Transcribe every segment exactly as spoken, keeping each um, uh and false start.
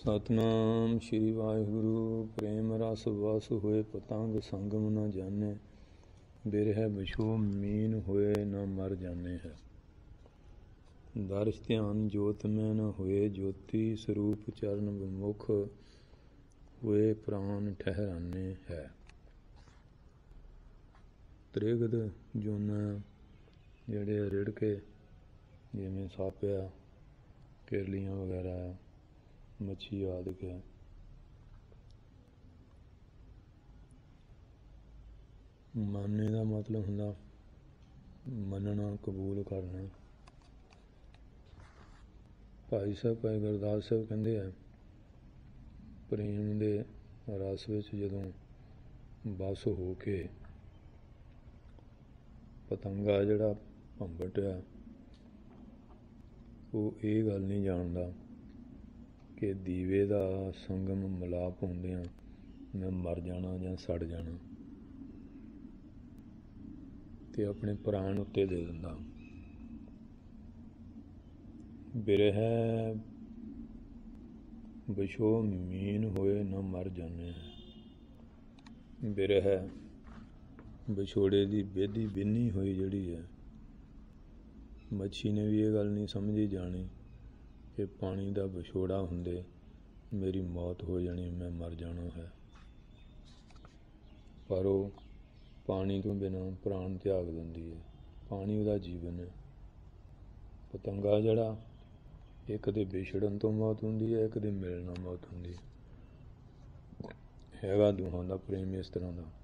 सतनाम श्री वाहिगुरु। प्रेम रस वस होए पतंग संगम न जाने, बिरह बिछो मीन होए न मर जाने है। दर्श ध्यान जोत में न होए ज्योति, स्वरूप चरण विमुख हुए प्राण ठहराने है। त्रिगद जोना ਜਿਹੜੇ ਰਿੜ ਕੇ ਜਿਵੇਂ ਸੱਪ ਆ, ਕਿਰਲੀਆਂ ਵਗੈਰਾ, ਮੱਛੀ ਆਦਿ ਹੈ, ਮੰਨਣੇ ਦਾ ਮਤਲਬ ਹੁੰਦਾ ਮੰਨਣਾ, ਕਬੂਲ ਕਰਨਾ। ਭਾਈ ਸਾਹਿਬ ਭਾਈ ਗੁਰਦਾਸ ਸਾਹਿਬ ਕਹਿੰਦੇ ਆ, ਪ੍ਰੇਮ ਦੇ ਰਸ ਵਿੱਚ ਜਦੋਂ ਬਸ ਹੋ ਕੇ ਪਤੰਗਾ ਜਿਹੜਾ ਭੰਬਟ ਆ, ਉਹ ਇਹ ਗੱਲ ਨਹੀਂ ਜਾਣਦਾ ਕਿ ਦੀਵੇ ਦਾ ਸੰਗਮ ਮਿਲਾਪ ਹੁੰਦਿਆਂ ਮੈਂ ਮਰ ਜਾਣਾ ਜਾਂ ਸੜ ਜਾਣਾ, ਤੇ ਆਪਣੇ ਪ੍ਰਾਣ ਉੱਤੇ ਦੇ ਦਿੰਦਾ। ਬਿਰਹਿ ਬਿਛੋ ਮੀਨ ਹੋਏ ਨਾ ਮਰ ਜਾਣੇ ਹੈ। ਬਿਰਹਿ ਵਿਛੋੜੇ ਦੀ ਬੇਦੀ ਬਿੰਨੀ ਹੋਈ ਜਿਹੜੀ ਹੈ, ਮੱਛੀ ਨੇ ਵੀ ਇਹ ਗੱਲ ਨਹੀਂ ਸਮਝੀ ਜਾਣੀ ਕਿ ਪਾਣੀ ਦਾ ਵਿਛੋੜਾ ਹੁੰਦੇ ਮੇਰੀ ਮੌਤ ਹੋ ਜਾਣੀ, ਮੈਂ ਮਰ ਜਾਣਾ ਹੈ। ਪਰ ਉਹ ਪਾਣੀ ਤੋਂ ਬਿਨਾਂ ਪ੍ਰਾਣ ਤਿਆਗ ਦਿੰਦੀ ਹੈ। ਪਾਣੀ ਉਹਦਾ ਜੀਵਨ ਹੈ। ਪਤੰਗਾ ਜਿਹੜਾ, ਇੱਕ ਦੇ ਵਿਛੜਨ ਤੋਂ ਮੌਤ ਹੁੰਦੀ ਹੈ, ਇੱਕ ਦੇ ਮਿਲਣ ਨਾਲ ਮੌਤ ਹੁੰਦੀ ਹੈ। ਹੈਗਾ ਦੋਹਾਂ ਦਾ ਪ੍ਰੇਮ ਇਸ ਤਰ੍ਹਾਂ ਦਾ।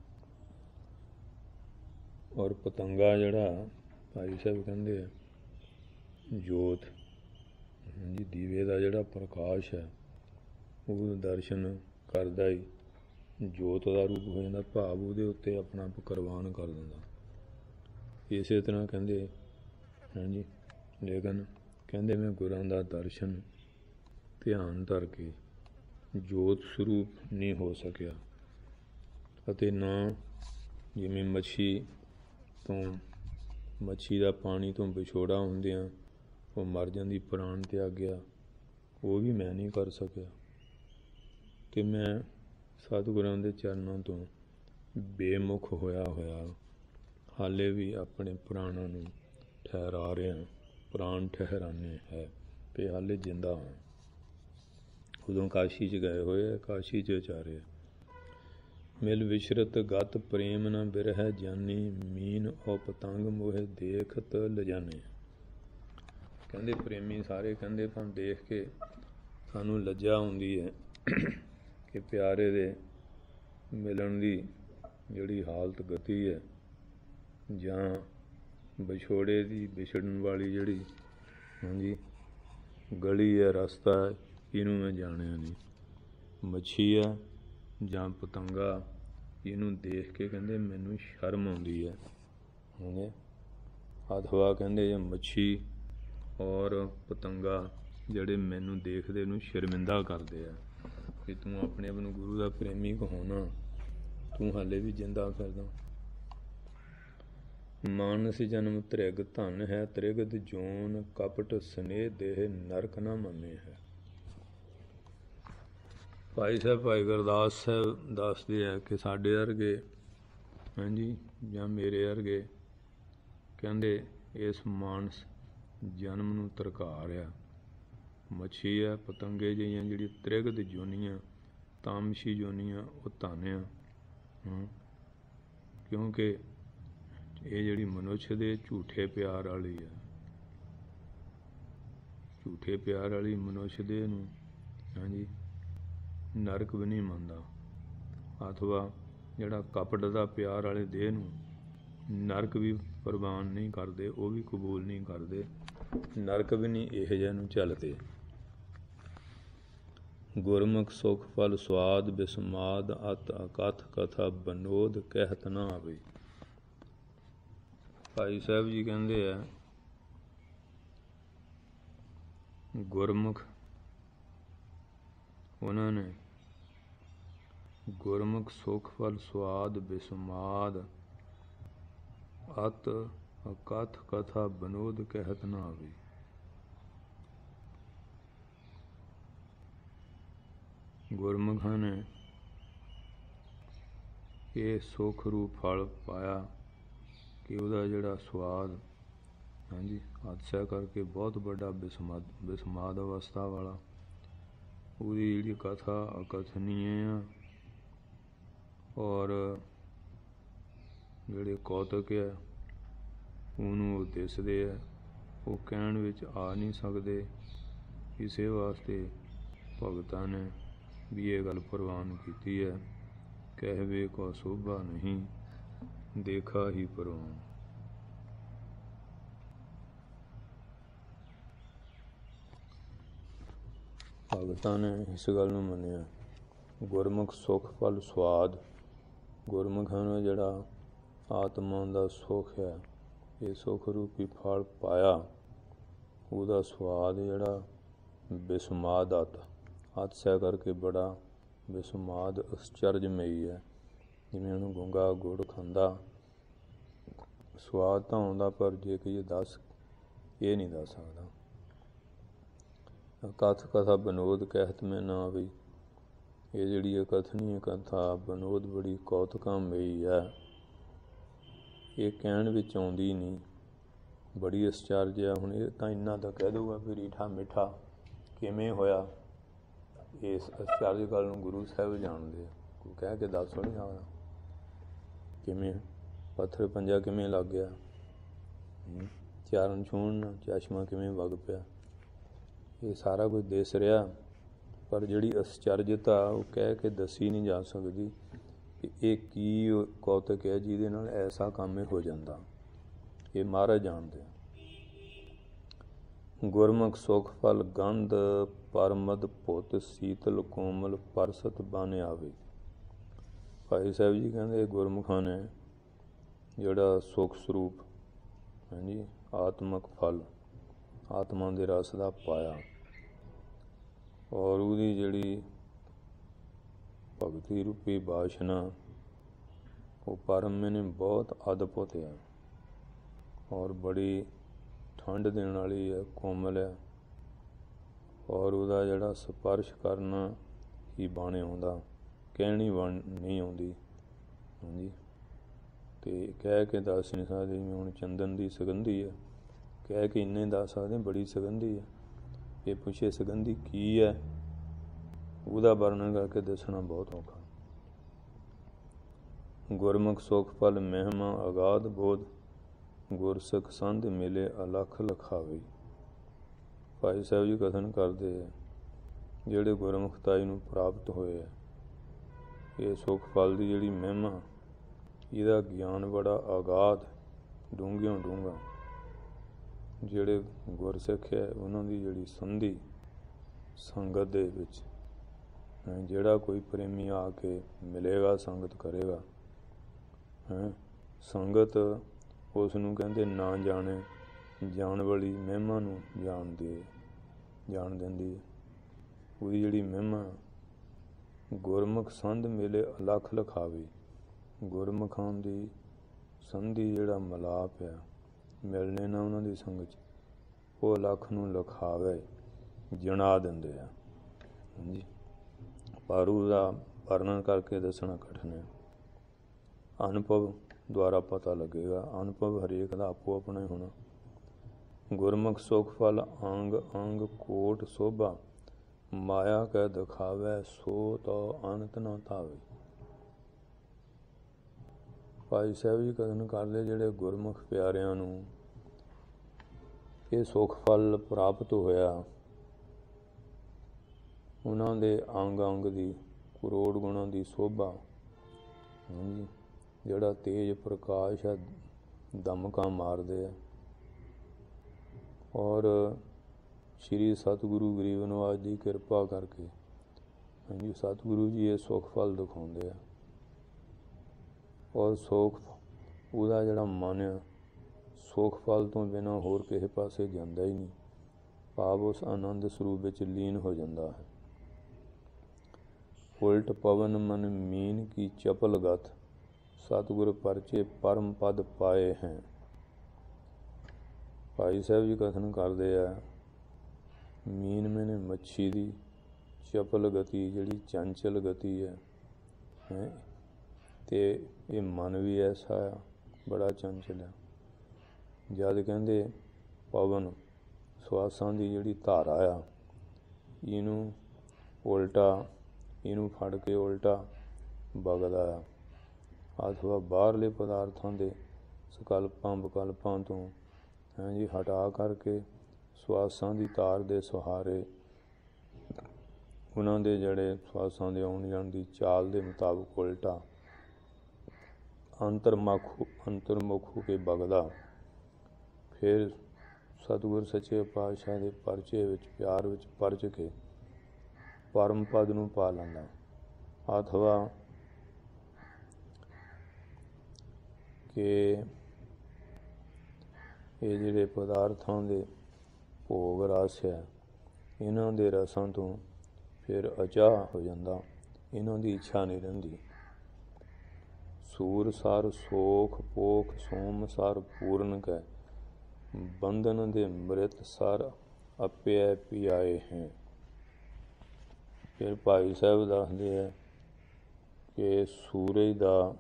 ਔਰ ਪਤੰਗਾ ਜਿਹੜਾ ਭਾਈ ਸਾਹਿਬ ਕਹਿੰਦੇ ਆ ਜੋਤ, ਹਾਂਜੀ, ਦੀਵੇ ਦਾ ਜਿਹੜਾ ਪ੍ਰਕਾਸ਼ ਹੈ ਉਹ ਦਰਸ਼ਨ ਕਰਦਾ ਹੀ ਜੋਤ ਦਾ ਰੂਪ ਹੋ ਜਾਂਦਾ, ਭਾਵ ਉਹਦੇ ਉੱਤੇ ਆਪਣਾ ਆਪ ਕੁਰਬਾਨ ਕਰ ਦਿੰਦਾ। ਇਸੇ ਤਰ੍ਹਾਂ ਕਹਿੰਦੇ ਹਾਂਜੀ, ਲੇਕਿਨ ਕਹਿੰਦੇ ਮੈਂ ਗੁਰਾਂ ਦਾ ਦਰਸ਼ਨ ਧਿਆਨ ਧਰ ਕੇ ਜੋਤ ਸਰੂਪ ਨਹੀਂ ਹੋ ਸਕਿਆ, ਅਤੇ ਨਾ ਜਿਵੇਂ ਮੱਛੀ ਤੋਂ ਮੱਛੀ ਦਾ ਪਾਣੀ ਤੋਂ ਵਿਛੋੜਾ ਹੁੰਦਿਆਂ ਉਹ ਮਰ ਜਾਂਦੀ, ਪ੍ਰਾਣ ਤਿਆਗਿਆ, ਉਹ ਵੀ ਮੈਂ ਨਹੀਂ ਕਰ ਸਕਿਆ। ਅਤੇ ਮੈਂ ਸਤਿਗੁਰਾਂ ਦੇ ਚਰਨਾਂ ਤੋਂ ਬੇਮੁਖ ਹੋਇਆ ਹੋਇਆ ਹਾਲੇ ਵੀ ਆਪਣੇ ਪ੍ਰਾਣਾਂ ਨੂੰ ਠਹਿਰਾ ਰਿਹਾ, ਪ੍ਰਾਣ ਠਹਿਰਾਨੇ ਹੈ ਅਤੇ ਹਾਲੇ ਜਿੰਦਾ ਹਾਂ। ਉਦੋਂ ਕਾਸ਼ੀ 'ਚ ਗਏ ਹੋਏ, ਕਾਸ਼ੀ 'ਚ ਉਚਾਰਿਆ, ਮਿਲ ਵਿਸ਼ਰਤ ਗਤ ਪ੍ਰੇਮ ਨਾ ਬਿਰਹਿ ਜਾਨੀ, ਮੀਨ ਓ ਪਤੰਗ ਮੋਹਿ ਦੇਖਤ ਲਜਾਨੇ। ਕਹਿੰਦੇ ਪ੍ਰੇਮੀ ਸਾਰੇ ਕਹਿੰਦੇ ਭਾਵੇਂ ਦੇਖ ਕੇ ਸਾਨੂੰ ਲੱਜਾ ਆਉਂਦੀ ਹੈ ਕਿ ਪਿਆਰੇ ਦੇ ਮਿਲਣ ਦੀ ਜਿਹੜੀ ਹਾਲਤ ਗਤੀ ਹੈ, ਜਾਂ ਵਿਛੋੜੇ ਦੀ ਵਿਛੜਨ ਵਾਲੀ ਜਿਹੜੀ ਹਾਂਜੀ ਗਲੀ ਹੈ, ਰਸਤਾ ਹੈ, ਇਹਨੂੰ ਮੈਂ ਜਾਣਿਆ ਨਹੀਂ। ਮੱਛੀ ਹੈ ਜਾਂ ਪਤੰਗਾ, ਇਹਨੂੰ ਦੇਖ ਕੇ ਕਹਿੰਦੇ ਮੈਨੂੰ ਸ਼ਰਮ ਆਉਂਦੀ ਹੈ। ਹਾਂਜੀ, ਅਥਵਾ ਕਹਿੰਦੇ ਮੱਛੀ ਔਰ ਪਤੰਗਾ ਜਿਹੜੇ ਮੈਨੂੰ ਦੇਖਦੇ ਨੂੰ ਸ਼ਰਮਿੰਦਾ ਕਰਦੇ ਆ ਕਿ ਤੂੰ ਆਪਣੇ ਆਪ ਨੂੰ ਗੁਰੂ ਦਾ ਪ੍ਰੇਮੀ ਕਹਾਉਣਾ, ਤੂੰ ਹਾਲੇ ਵੀ ਜਿੰਦਾ ਫਿਰਦਾ। ਮਾਨਸ ਜਨਮ ਤ੍ਰਿਗ ਧਨ ਹੈ, ਤ੍ਰਿਗਦ ਜੋਨ ਕਪਟ ਸਨੇਹ ਦੇਹ ਨਰਕ ਨਾ ਮੰਨੇ ਹੈ। ਭਾਈ ਸਾਹਿਬ ਭਾਈ ਗੁਰਦਾਸ ਸਾਹਿਬ ਦੱਸਦੇ ਆ ਕਿ ਸਾਡੇ ਵਰਗੇ ਹਾਂਜੀ ਜਾਂ ਮੇਰੇ ਵਰਗੇ ਕਹਿੰਦੇ ਇਸ ਮਾਨਸ ਜਨਮ ਨੂੰ ਤਰਕਾਰਿਆ। ਮੱਛੀ ਆ, ਪਤੰਗੇ ਜਿਹੀਆਂ ਜਿਹੜੀ ਤ੍ਰਿਗਦ ਜੋਨੀਆਂ, ਤਾਮਸੀ ਜੋਨੀਆਂ, ਉਹ ਧਾਨਿਆ, ਕਿਉਂਕਿ ਇਹ ਜਿਹੜੀ ਮਨੁੱਖ ਦੇ ਝੂਠੇ ਪਿਆਰ ਵਾਲੀ ਆ, ਝੂਠੇ ਪਿਆਰ ਵਾਲੀ ਮਨੁੱਖ ਦੇ ਨੂੰ ਹਾਂਜੀ ਨਰਕ ਵੀ ਨਹੀਂ ਮੰਨਦਾ, ਅਥਵਾ ਜਿਹੜਾ ਕਪਟ ਦਾ ਪਿਆਰ ਵਾਲੇ ਦੇਹ ਨੂੰ ਨਰਕ ਵੀ ਪ੍ਰਵਾਨ ਨਹੀਂ ਕਰਦੇ, ਉਹ ਵੀ ਕਬੂਲ ਨਹੀਂ ਕਰਦੇ, ਨਰਕ ਵੀ ਨਹੀਂ ਇਹੋ ਜਿਹੇ ਨੂੰ ਝੱਲਦੇ। ਗੁਰਮੁਖ ਸੁਖ ਫਲ ਸਵਾਦ ਬਿਸਮਾਦ, ਅਤ ਅਕਥ ਕਥਾ ਬਨੋਦ ਕਹਿਤ ਨਾ ਆਵੇ। ਭਾਈ ਸਾਹਿਬ ਜੀ ਕਹਿੰਦੇ ਆ ਗੁਰਮੁਖ, ਉਹਨਾਂ ਨੇ ਗੁਰਮੁਖ ਸੁਖ ਫਲ ਸਵਾਦ ਬਿਸਮਾਦ, ਅਤ ਅਕਥ ਕਥਾ ਬਨੋਦ ਕਹਿਤ ਨਾ ਆਵੇ। ਗੁਰਮੁਖਾਂ ਨੇ ਇਹ ਸੁੱਖ ਰੂਪ ਫਲ ਪਾਇਆ ਕਿ ਉਹਦਾ ਜਿਹੜਾ ਸਵਾਦ, ਹਾਂਜੀ, ਹਾਦਸਾ ਕਰਕੇ ਬਹੁਤ ਵੱਡਾ ਬਿਸਮਾਦ ਬਿਸਮਾਦ ਅਵਸਥਾ ਵਾਲਾ, ਉਹਦੀ ਜਿਹੜੀ ਕਥਾ ਅਕਥਨੀਏ ਆ। ਔਰ ਜਿਹੜੇ ਕੌਤਕ ਆ ਉਹਨੂੰ ਉਹ ਦਿਸਦੇ ਆ, ਉਹ ਕਹਿਣ ਵਿੱਚ ਆ ਨਹੀਂ ਸਕਦੇ। ਇਸੇ ਵਾਸਤੇ ਭਗਤਾਂ ਨੇ ਵੀ ਇਹ ਗੱਲ ਪ੍ਰਵਾਨ ਕੀਤੀ ਹੈ, ਕਹਿਵੇ ਕੋ ਸੋਭਾ ਨਹੀਂ, ਦੇਖਾ ਹੀ ਪ੍ਰਵਾਨ। ਭਗਤਾਂ ਨੇ ਇਸ ਗੱਲ ਨੂੰ ਮੰਨਿਆ। ਗੁਰਮੁਖ ਸੁੱਖ ਫਲ ਸਵਾਦ, ਗੁਰਮੁਖਾਂ ਨੂੰ ਜਿਹੜਾ ਆਤਮਾ ਦਾ ਸੁੱਖ ਹੈ, ਇਹ ਸੁੱਖ ਰੂਪੀ ਫਲ ਪਾਇਆ, ਉਹਦਾ ਸਵਾਦ ਜਿਹੜਾ ਬਿਸਮਾਦ ਆਤ ਹਾਦਸਾ ਕਰਕੇ ਬੜਾ ਬਿਸਮਾਦ ਅਸਚਰਜਮਈ ਹੈ। ਜਿਵੇਂ ਉਹਨੂੰ ਗੁੰਗਾ ਗੁੜ ਖਾਂਦਾ, ਸਵਾਦ ਤਾਂ ਆਉਂਦਾ, ਪਰ ਜੇ ਕਿ ਦੱਸ ਇਹ ਨਹੀਂ ਦੱਸ ਸਕਦਾ। ਕਥ ਕਥਾ ਬਨੋਦ ਕਹਿਤ ਮੈਂ ਨਾ ਵੀ, ਇਹ ਜਿਹੜੀ ਕਥਨੀ ਕਥਾ ਬਨੋਦ ਬੜੀ ਕੌਤਕਾਮਈ ਹੈ, ਇਹ ਕਹਿਣ ਵਿੱਚ ਆਉਂਦੀ ਨਹੀਂ, ਬੜੀ ਅਸਚਰਜ ਹੈ। ਹੁਣ ਇਹ ਤਾਂ ਇੰਨਾ ਤਾਂ ਕਹਿ ਦਊਗਾ ਵੀ ਰੀਠਾ ਮਿੱਠਾ ਕਿਵੇਂ ਹੋਇਆ। ਇਸ ਅਸਚਰਜ ਗੱਲ ਨੂੰ ਗੁਰੂ ਸਾਹਿਬ ਜਾਣਦੇ ਆ, ਕੋਈ ਕਹਿ ਕੇ ਦੱਸ ਨਹੀਂ ਸਕਦਾ ਕਿਵੇਂ ਪੱਥਰ ਪੰਜਾ ਕਿਵੇਂ ਲੱਗ ਗਿਆ, ਚਾਰਨ ਛੂਹਣ ਚਸ਼ਮਾ ਕਿਵੇਂ ਵਗ ਪਿਆ, ਇਹ ਸਾਰਾ ਕੁਝ ਦਿਸ ਰਿਹਾ। ਪਰ ਜਿਹੜੀ ਅਸਚਰਜਤਾ ਉਹ ਕਹਿ ਕੇ ਦੱਸੀ ਨਹੀਂ ਜਾ ਸਕਦੀ ਕਿ ਇਹ ਕੀ ਕੌਤਕ ਹੈ ਜਿਹਦੇ ਨਾਲ ਐਸਾ ਕੰਮ ਹੋ ਜਾਂਦਾ। ਇਹ ਮਹਾਰਾਜ ਜਾਣਦੇ। ਗੁਰਮੁਖ ਸੁਖ ਫਲ ਗੰਧ ਪਰਮਦ ਪੁੱਤ ਸੀਤਲ ਕੋਮਲ ਪਰਸਤ ਬਨ ਆਵੇ। ਭਾਈ ਸਾਹਿਬ ਜੀ ਕਹਿੰਦੇ ਗੁਰਮੁਖਾਂ ਨੇ ਜਿਹੜਾ ਸੁਖ ਸਰੂਪ, ਹਾਂਜੀ, ਆਤਮਕ ਫਲ ਆਤਮਾ ਦੇ ਰਸ ਦਾ ਪਾਇਆ, ਔਰ ਉਹਦੀ ਜਿਹੜੀ ਭਗਤੀ ਰੂਪੀ ਬਾਸ਼ਨਾ ਉਹ ਪਰਮ ਨੇ ਬਹੁਤ ਅਦਭੁਤ ਹੈ, ਔਰ ਬੜੀ ਠੰਡ ਦੇਣ ਵਾਲੀ ਹੈ, ਕੋਮਲ ਹੈ, ਔਰ ਉਹਦਾ ਜਿਹੜਾ ਸਪਰਸ਼ ਕਰਨਾ ਹੀ ਬਾਣੇ ਆਉਂਦਾ, ਕਹਿਣੀ ਬਣ ਨਹੀਂ ਆਉਂਦੀ। ਹਾਂਜੀ, ਅਤੇ ਕਹਿ ਕੇ ਦੱਸ ਨਹੀਂ ਸਕਦੇ। ਜਿਵੇਂ ਹੁਣ ਚੰਦਨ ਦੀ ਸੁਗੰਧੀ ਹੈ, ਕਹਿ ਕੇ ਇੰਨੇ ਦੱਸ ਸਕਦੇ ਬੜੀ ਸੁਗੰਧੀ ਹੈ। ਇਹ ਪੁੱਛੇ ਸੁਗੰਧੀ ਕੀ ਹੈ, ਉਹਦਾ ਵਰਣਨ ਕਰਕੇ ਦੱਸਣਾ ਬਹੁਤ ਔਖਾ। ਗੁਰਮੁਖ ਸੁਖ ਫਲ ਮਹਿਮਾ ਅਗਾਧ ਬੋਧ, ਗੁਰਸਿੱਖ ਸੰਧ ਮਿਲੇ ਅਲਖ ਲਖਾਵੇ। ਭਾਈ ਸਾਹਿਬ ਜੀ ਕਥਨ ਕਰਦੇ ਹੈ, ਜਿਹੜੇ ਗੁਰਮੁਖਤਾਈ ਨੂੰ ਪ੍ਰਾਪਤ ਹੋਏ ਹੈ, ਇਹ ਸੁਖ ਫਲ ਦੀ ਜਿਹੜੀ ਮਹਿਮਾ, ਇਹਦਾ ਗਿਆਨ ਬੜਾ ਅਗਾਧ, ਡੂੰਘਿਓਂ ਡੂੰਘਾ। ਜਿਹੜੇ ਗੁਰਸਿੱਖ ਹੈ ਉਹਨਾਂ ਦੀ ਜਿਹੜੀ ਸੰਧੀ ਸੰਗਤ ਦੇ ਵਿੱਚ, ਜਿਹੜਾ ਕੋਈ ਪ੍ਰੇਮੀ ਆ ਕੇ ਮਿਲੇਗਾ, ਸੰਗਤ ਕਰੇਗਾ, ਹੈਂ ਸੰਗਤ ਉਸ ਨੂੰ ਕਹਿੰਦੇ ਨਾ ਜਾਣੇ, ਜਾਣ ਵਾਲੀ ਮਹਿਮਾ ਨੂੰ ਜਾਣਦੇ ਜਾਣ ਦਿੰਦੀ ਹੈ। ਉਹਦੀ ਜਿਹੜੀ ਮਹਿਮਾ, ਗੁਰਮੁਖ ਸੰਧ ਮਿਲੇ ਅਲਖ ਲਖਾਵੇ। ਗੁਰਮੁਖਾਂ ਦੀ ਸੰਧੀ ਜਿਹੜਾ ਮਿਲਾਪ ਆ, ਮਿਲਣੇ ਨਾ ਉਹਨਾਂ ਦੀ ਸੰਗਤ 'ਚ, ਉਹ ਅਲਖ ਨੂੰ ਲਿਖਾਵੇ, ਜਣਾ ਦਿੰਦੇ ਆ। ਹਾਂਜੀ, ਪਰ ਉਹਦਾ ਵਰਣਨ ਕਰਕੇ ਦੱਸਣਾ ਕਠਿਨ ਹੈ। ਅਨੁਭਵ ਦੁਆਰਾ ਪਤਾ ਲੱਗੇਗਾ, ਅਨੁਭਵ ਹਰੇਕ ਦਾ ਆਪੋ ਆਪਣਾ ਹੀ ਹੋਣਾ। ਗੁਰਮੁਖ ਸੁਖ ਫਲ ਅੰਗ ਅੰਗ ਕੋਟ ਸੋਭਾ, ਮਾਇਆ ਕੈ ਦਿਖਾਵੇ ਸੋ ਤੋ ਅਨੰਤ ਨਾ ਧਾਵੇ। ਭਾਈ ਸਾਹਿਬ ਜੀ ਕਥਨ ਕਰਦੇ, ਜਿਹੜੇ ਗੁਰਮੁਖ ਪਿਆਰਿਆਂ ਨੂੰ ਇਹ ਸੁਖ ਫਲ ਪ੍ਰਾਪਤ ਹੋਇਆ, ਉਹਨਾਂ ਦੇ ਅੰਗ ਅੰਗ ਦੀ ਕਰੋੜ ਗੁਣਾਂ ਦੀ ਸੋਭਾ, ਹਾਂਜੀ, ਜਿਹੜਾ ਤੇਜ ਪ੍ਰਕਾਸ਼ ਹੈ, ਦਮਕਾ ਮਾਰਦੇ ਆ। ਔਰ ਸ਼੍ਰੀ ਸਤਿਗੁਰੂ ਗਰੀਬ ਨਿਵਾਜ ਦੀ ਕਿਰਪਾ ਕਰਕੇ, ਹਾਂਜੀ, ਸਤਿਗੁਰੂ ਜੀ ਇਹ ਸੁੱਖ ਫਲ ਦਿਖਾਉਂਦੇ ਆ। ਔਰ ਸੁੱਖ ਉਹਦਾ ਜਿਹੜਾ ਮਨ ਆ, ਸੁੱਖ ਫਲ ਤੋਂ ਬਿਨਾਂ ਹੋਰ ਕਿਸੇ ਪਾਸੇ ਜਾਂਦਾ ਹੀ ਨਹੀਂ, ਭਾਵ ਉਸ ਆਨੰਦ ਸਰੂਪ ਵਿੱਚ ਲੀਨ ਹੋ ਜਾਂਦਾ ਹੈ। ਉਲਟ ਪਵਨ ਮਨ ਮੀਨ ਕੀ ਚਪਲ ਗਤ, ਸਤਿਗੁਰ ਪਰਚੇ ਪਰਮ ਪਦ ਪਾਏ ਹੈ। ਭਾਈ ਸਾਹਿਬ ਜੀ ਕਥਨ ਕਰਦੇ ਆ, ਮੀਨ ਮੈਨੇ ਮੱਛੀ ਦੀ, ਚਪਲ ਗਤੀ, ਜਿਹੜੀ ਚੰਚਲ ਗਤੀ ਹੈ ਹੈ ਅਤੇ ਇਹ ਮਨ ਵੀ ਐਸਾ ਆ, ਬੜਾ ਚੰਚਲ ਹੈ। ਜਦ ਕਹਿੰਦੇ ਪਵਨ ਸਵਾਸਾਂ ਦੀ ਜਿਹੜੀ ਧਾਰਾ ਆ, ਇਹਨੂੰ ਉਲਟਾ, ਇਹਨੂੰ ਫੜ ਕੇ ਉਲਟਾ ਵਗਦਾ ਆ, ਅਥਵਾ ਬਾਹਰਲੇ ਪਦਾਰਥਾਂ ਦੇ ਸਕਲਪਾਂ ਵਿਕਲਪਾਂ ਤੋਂ ਹੈਂ ਜੀ ਹਟਾ ਕਰਕੇ ਸਵਾਸਾਂ ਦੀ ਤਾਰ ਦੇ ਸਹਾਰੇ ਉਹਨਾਂ ਦੇ ਜਿਹੜੇ ਸਵਾਸਾਂ ਦੇ ਆਉਣ ਜਾਣ ਦੀ ਚਾਲ ਦੇ ਮੁਤਾਬਕ ਉਲਟਾ ਅੰਤਰਮੁਖ ਅੰਤਰਮੁਖ ਹੋ ਕੇ ਵਗਦਾ। ਫਿਰ ਸਤਿਗੁਰ ਸੱਚੇ ਪਾਤਸ਼ਾਹ ਦੇ ਪਰਚੇ ਵਿੱਚ, ਪਿਆਰ ਵਿੱਚ ਪਰਚ ਕੇ ਪਰਮ ਪਦ ਨੂੰ ਪਾ ਲੈਂਦਾ। ਅਥਵਾ ਕਿ ਇਹ ਜਿਹੜੇ ਪਦਾਰਥਾਂ ਦੇ ਭੋਗ ਰਸ ਹੈ, ਇਹਨਾਂ ਦੇ ਰਸਾਂ ਤੋਂ ਫਿਰ ਅਚਾਹ ਹੋ ਜਾਂਦਾ, ਇਹਨਾਂ ਦੀ ਇੱਛਾ ਨਹੀਂ ਰਹਿੰਦੀ। ਸੂਰ ਸਰ ਸੋਖ ਪੋਖ ਸੋਮ ਸਰ ਪੂਰਨ ਕੈ, ਬੰਧਨ ਦੇ ਮ੍ਰਿਤ ਸਰ ਅਪਿਐ ਪਿਆਏ ਹੈ। ਫਿਰ ਭਾਈ ਸਾਹਿਬ ਦੱਸਦੇ ਹੈ ਕਿ ਸੂਰਜ ਦਾ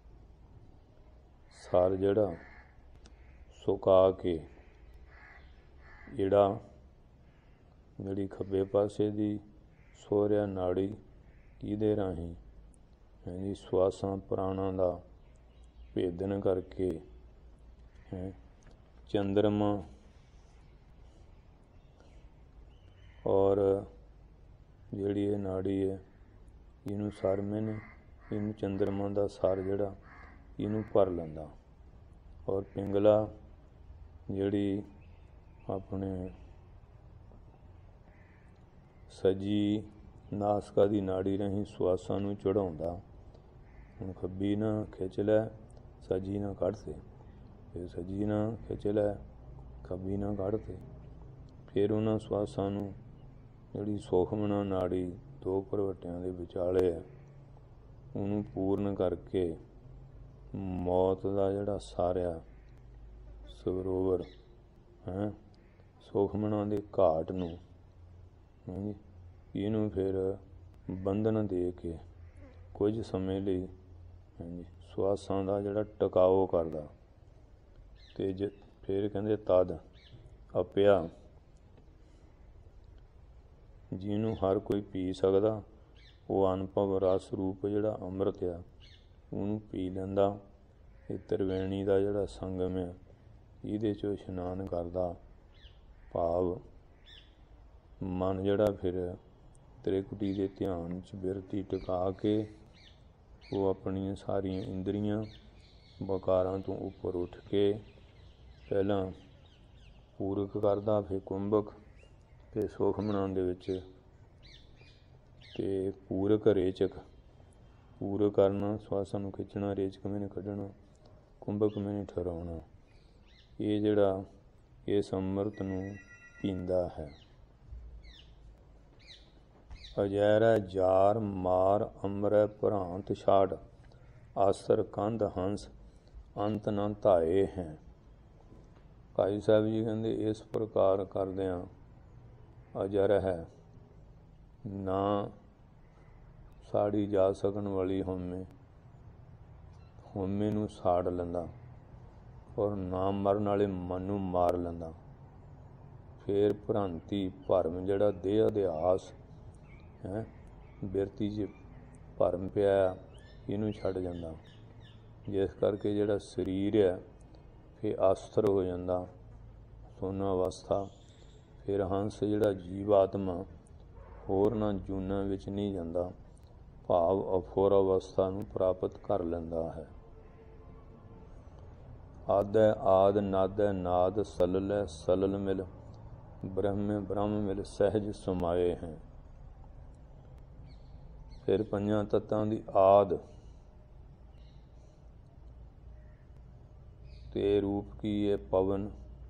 ਸਰ ਜਿਹੜਾ ਸੁਕਾ ਕੇ, ਜਿਹੜਾ ਜਿਹੜੀ ਖੱਬੇ ਪਾਸੇ ਦੀ ਸੋਰਿਆ ਨਾੜੀ, ਇਹਦੇ ਰਾਹੀਂ ਹਾਂਜੀ ਸਵਾਸਾਂ ਪ੍ਰਾਣਾਂ ਦਾ ਭੇਦਨ ਕਰਕੇ ਹੈ ਚੰਦਰਮਾ ਔਰ ਜਿਹੜੀ ਇਹ ਨਾੜੀ ਹੈ, ਇਹਨੂੰ ਸਰ ਮੈਨੇ, ਇਹਨੂੰ ਚੰਦਰਮਾ ਦਾ ਸਰ ਜਿਹੜਾ ਇਹਨੂੰ ਭਰ ਲੈਂਦਾ। ਔਰ ਪਿੰਗਲਾ ਜਿਹੜੀ ਆਪਣੇ ਸੱਜੀ ਨਾਸਕਾ ਦੀ ਨਾੜੀ ਰਾਹੀਂ ਸਵਾਸਾਂ ਨੂੰ ਚੜ੍ਹਾਉਂਦਾ। ਹੁਣ ਖੱਬੀ ਨਾ ਖਿੱਚ ਲੈ, ਸੱਜੀ ਨਾ ਕੱਢ ਤੇ, ਫਿਰ ਸੱਜੀ ਨਾ ਖਿੱਚ ਲੈ, ਖੱਬੀ ਨਾ ਕੱਢ ਤੇ। ਫਿਰ ਉਹਨਾਂ ਸਵਾਸਾਂ ਨੂੰ ਜਿਹੜੀ ਸੂਖਮਨਾ ਨਾੜੀ ਦੋ ਭਰਵੱਟਿਆਂ ਦੇ ਵਿਚਾਲੇ ਹੈ, ਉਹਨੂੰ ਪੂਰਨ ਕਰਕੇ ਮੌਤ ਦਾ ਜਿਹੜਾ ਸਾਰਿਆ ਸਰੋਵਰ ਹੈ ਸੂਖਮਨਾ ਦੇ ਘਾਟ ਨੂੰ ਹਾਂਜੀ ਇਹਨੂੰ ਫਿਰ ਬੰਧਨ ਦੇ ਕੇ ਕੁਝ ਸਮੇਂ ਲਈ ਹਾਂਜੀ ਸਵਾਸਾਂ ਦਾ ਜਿਹੜਾ ਟਿਕਾਓ ਕਰਦਾ। ਅਤੇ ਜ ਫਿਰ ਕਹਿੰਦੇ ਤਦ ਅਪਿਆ, ਜਿਹਨੂੰ ਹਰ ਕੋਈ ਪੀ ਸਕਦਾ, ਉਹ ਅਨੁਭਵ ਰਸ ਰੂਪ ਜਿਹੜਾ ਅੰਮ੍ਰਿਤ ਆ ਉਹਨੂੰ ਪੀ ਲੈਂਦਾ। ਇਹ ਤ੍ਰਿਵੇਣੀ ਦਾ ਜਿਹੜਾ ਸੰਗਮ ਆ, ਇਹਦੇ 'ਚੋਂ ਇਸ਼ਨਾਨ ਕਰਦਾ। ਭਾਵ ਮਨ ਜਿਹੜਾ ਫਿਰ ਤ੍ਰਿਕੁਟੀ ਦੇ ਧਿਆਨ 'ਚ ਬਿਰਤੀ ਟਿਕਾ ਕੇ ਉਹ ਆਪਣੀਆਂ ਸਾਰੀਆਂ ਇੰਦਰੀਆਂ ਵਕਾਰਾਂ ਤੋਂ ਉੱਪਰ ਉੱਠ ਕੇ ਪਹਿਲਾਂ ਪੂਰਕ ਕਰਦਾ, ਫਿਰ ਕੁੰਭਕ, ਫਿਰ ਸੂਖਮਨਾ ਦੇ ਵਿੱਚ ਅਤੇ ਪੂਰਕ ਰੇਚਕ, ਪੂਰਕ ਕਰਨਾ ਸਵਾਸਾਂ ਨੂੰ ਖਿੱਚਣਾ, ਰੇਚਕ ਮੈਨੇ ਕੱਢਣਾ, ਕੁੰਭਕ ਮੈਨੇ ਠਹਿਰਾਉਣਾ। ਇਹ ਜਿਹੜਾ ਇਸ ਅੰਮ੍ਰਿਤ ਨੂੰ ਪੀਂਦਾ ਹੈ। ਅਜੈਰੈ ਜਾਰ ਮਾਰ ਅੰਮ੍ਰੈ ਭਰਾਂਤ ਛਾੜ, ਆਸਰ ਕੰਧ ਹੰਸ ਅੰਤ ਨਾ ਧਾਏ ਹੈ। ਭਾਈ ਸਾਹਿਬ ਜੀ ਕਹਿੰਦੇ ਇਸ ਪ੍ਰਕਾਰ ਕਰਦਿਆਂ ਅਜਰ ਹੈ, ਨਾ ਸਾੜੀ ਜਾ ਸਕਣ ਵਾਲੀ ਹਉਮੈ, ਹਉਮੈ ਨੂੰ ਸਾੜ ਲੈਂਦਾ, ਔਰ ਨਾ ਮਰਨ ਵਾਲੇ ਮਨ ਨੂੰ ਮਾਰ ਲੈਂਦਾ। ਫਿਰ ਭ੍ਰਾਂਤੀ ਭਰਮ ਜਿਹੜਾ ਦੇਹ ਅਧਿਆਸ ਹੈ ਬਿਰਤੀ 'ਚ ਭਰਮ ਪਿਆ, ਇਹਨੂੰ ਛੱਡ ਜਾਂਦਾ। ਜਿਸ ਕਰਕੇ ਜਿਹੜਾ ਸਰੀਰ ਹੈ ਫਿਰ ਅਸਥਿਰ ਹੋ ਜਾਂਦਾ, ਸੋਨਾ ਅਵਸਥਾ। ਫਿਰ ਹੰਸ ਜਿਹੜਾ ਜੀਵ ਆਤਮਾ ਹੋਰਨਾਂ ਜੂਨਾਂ ਵਿੱਚ ਨਹੀਂ ਜਾਂਦਾ, ਭਾਵ ਅਫੁਰ ਅਵਸਥਾ ਨੂੰ ਪ੍ਰਾਪਤ ਕਰ ਲੈਂਦਾ ਹੈ। ਆਦੈ ਆਦ ਨਾਦੈ ਨਾਦ ਸਲਲੈ ਸਲਲ ਮਿਲ, ਬ੍ਰਹਮੇ ਬ੍ਰਹਮ ਮਿਲ ਸਹਿਜ ਸਮਾਏ ਹੈ। ਫਿਰ ਪੰਜਾਂ ਤੱਤਾਂ ਦੀ ਆਦ ਤੇ ਰੂਪ ਕੀ ਹੈ ਪਵਨ,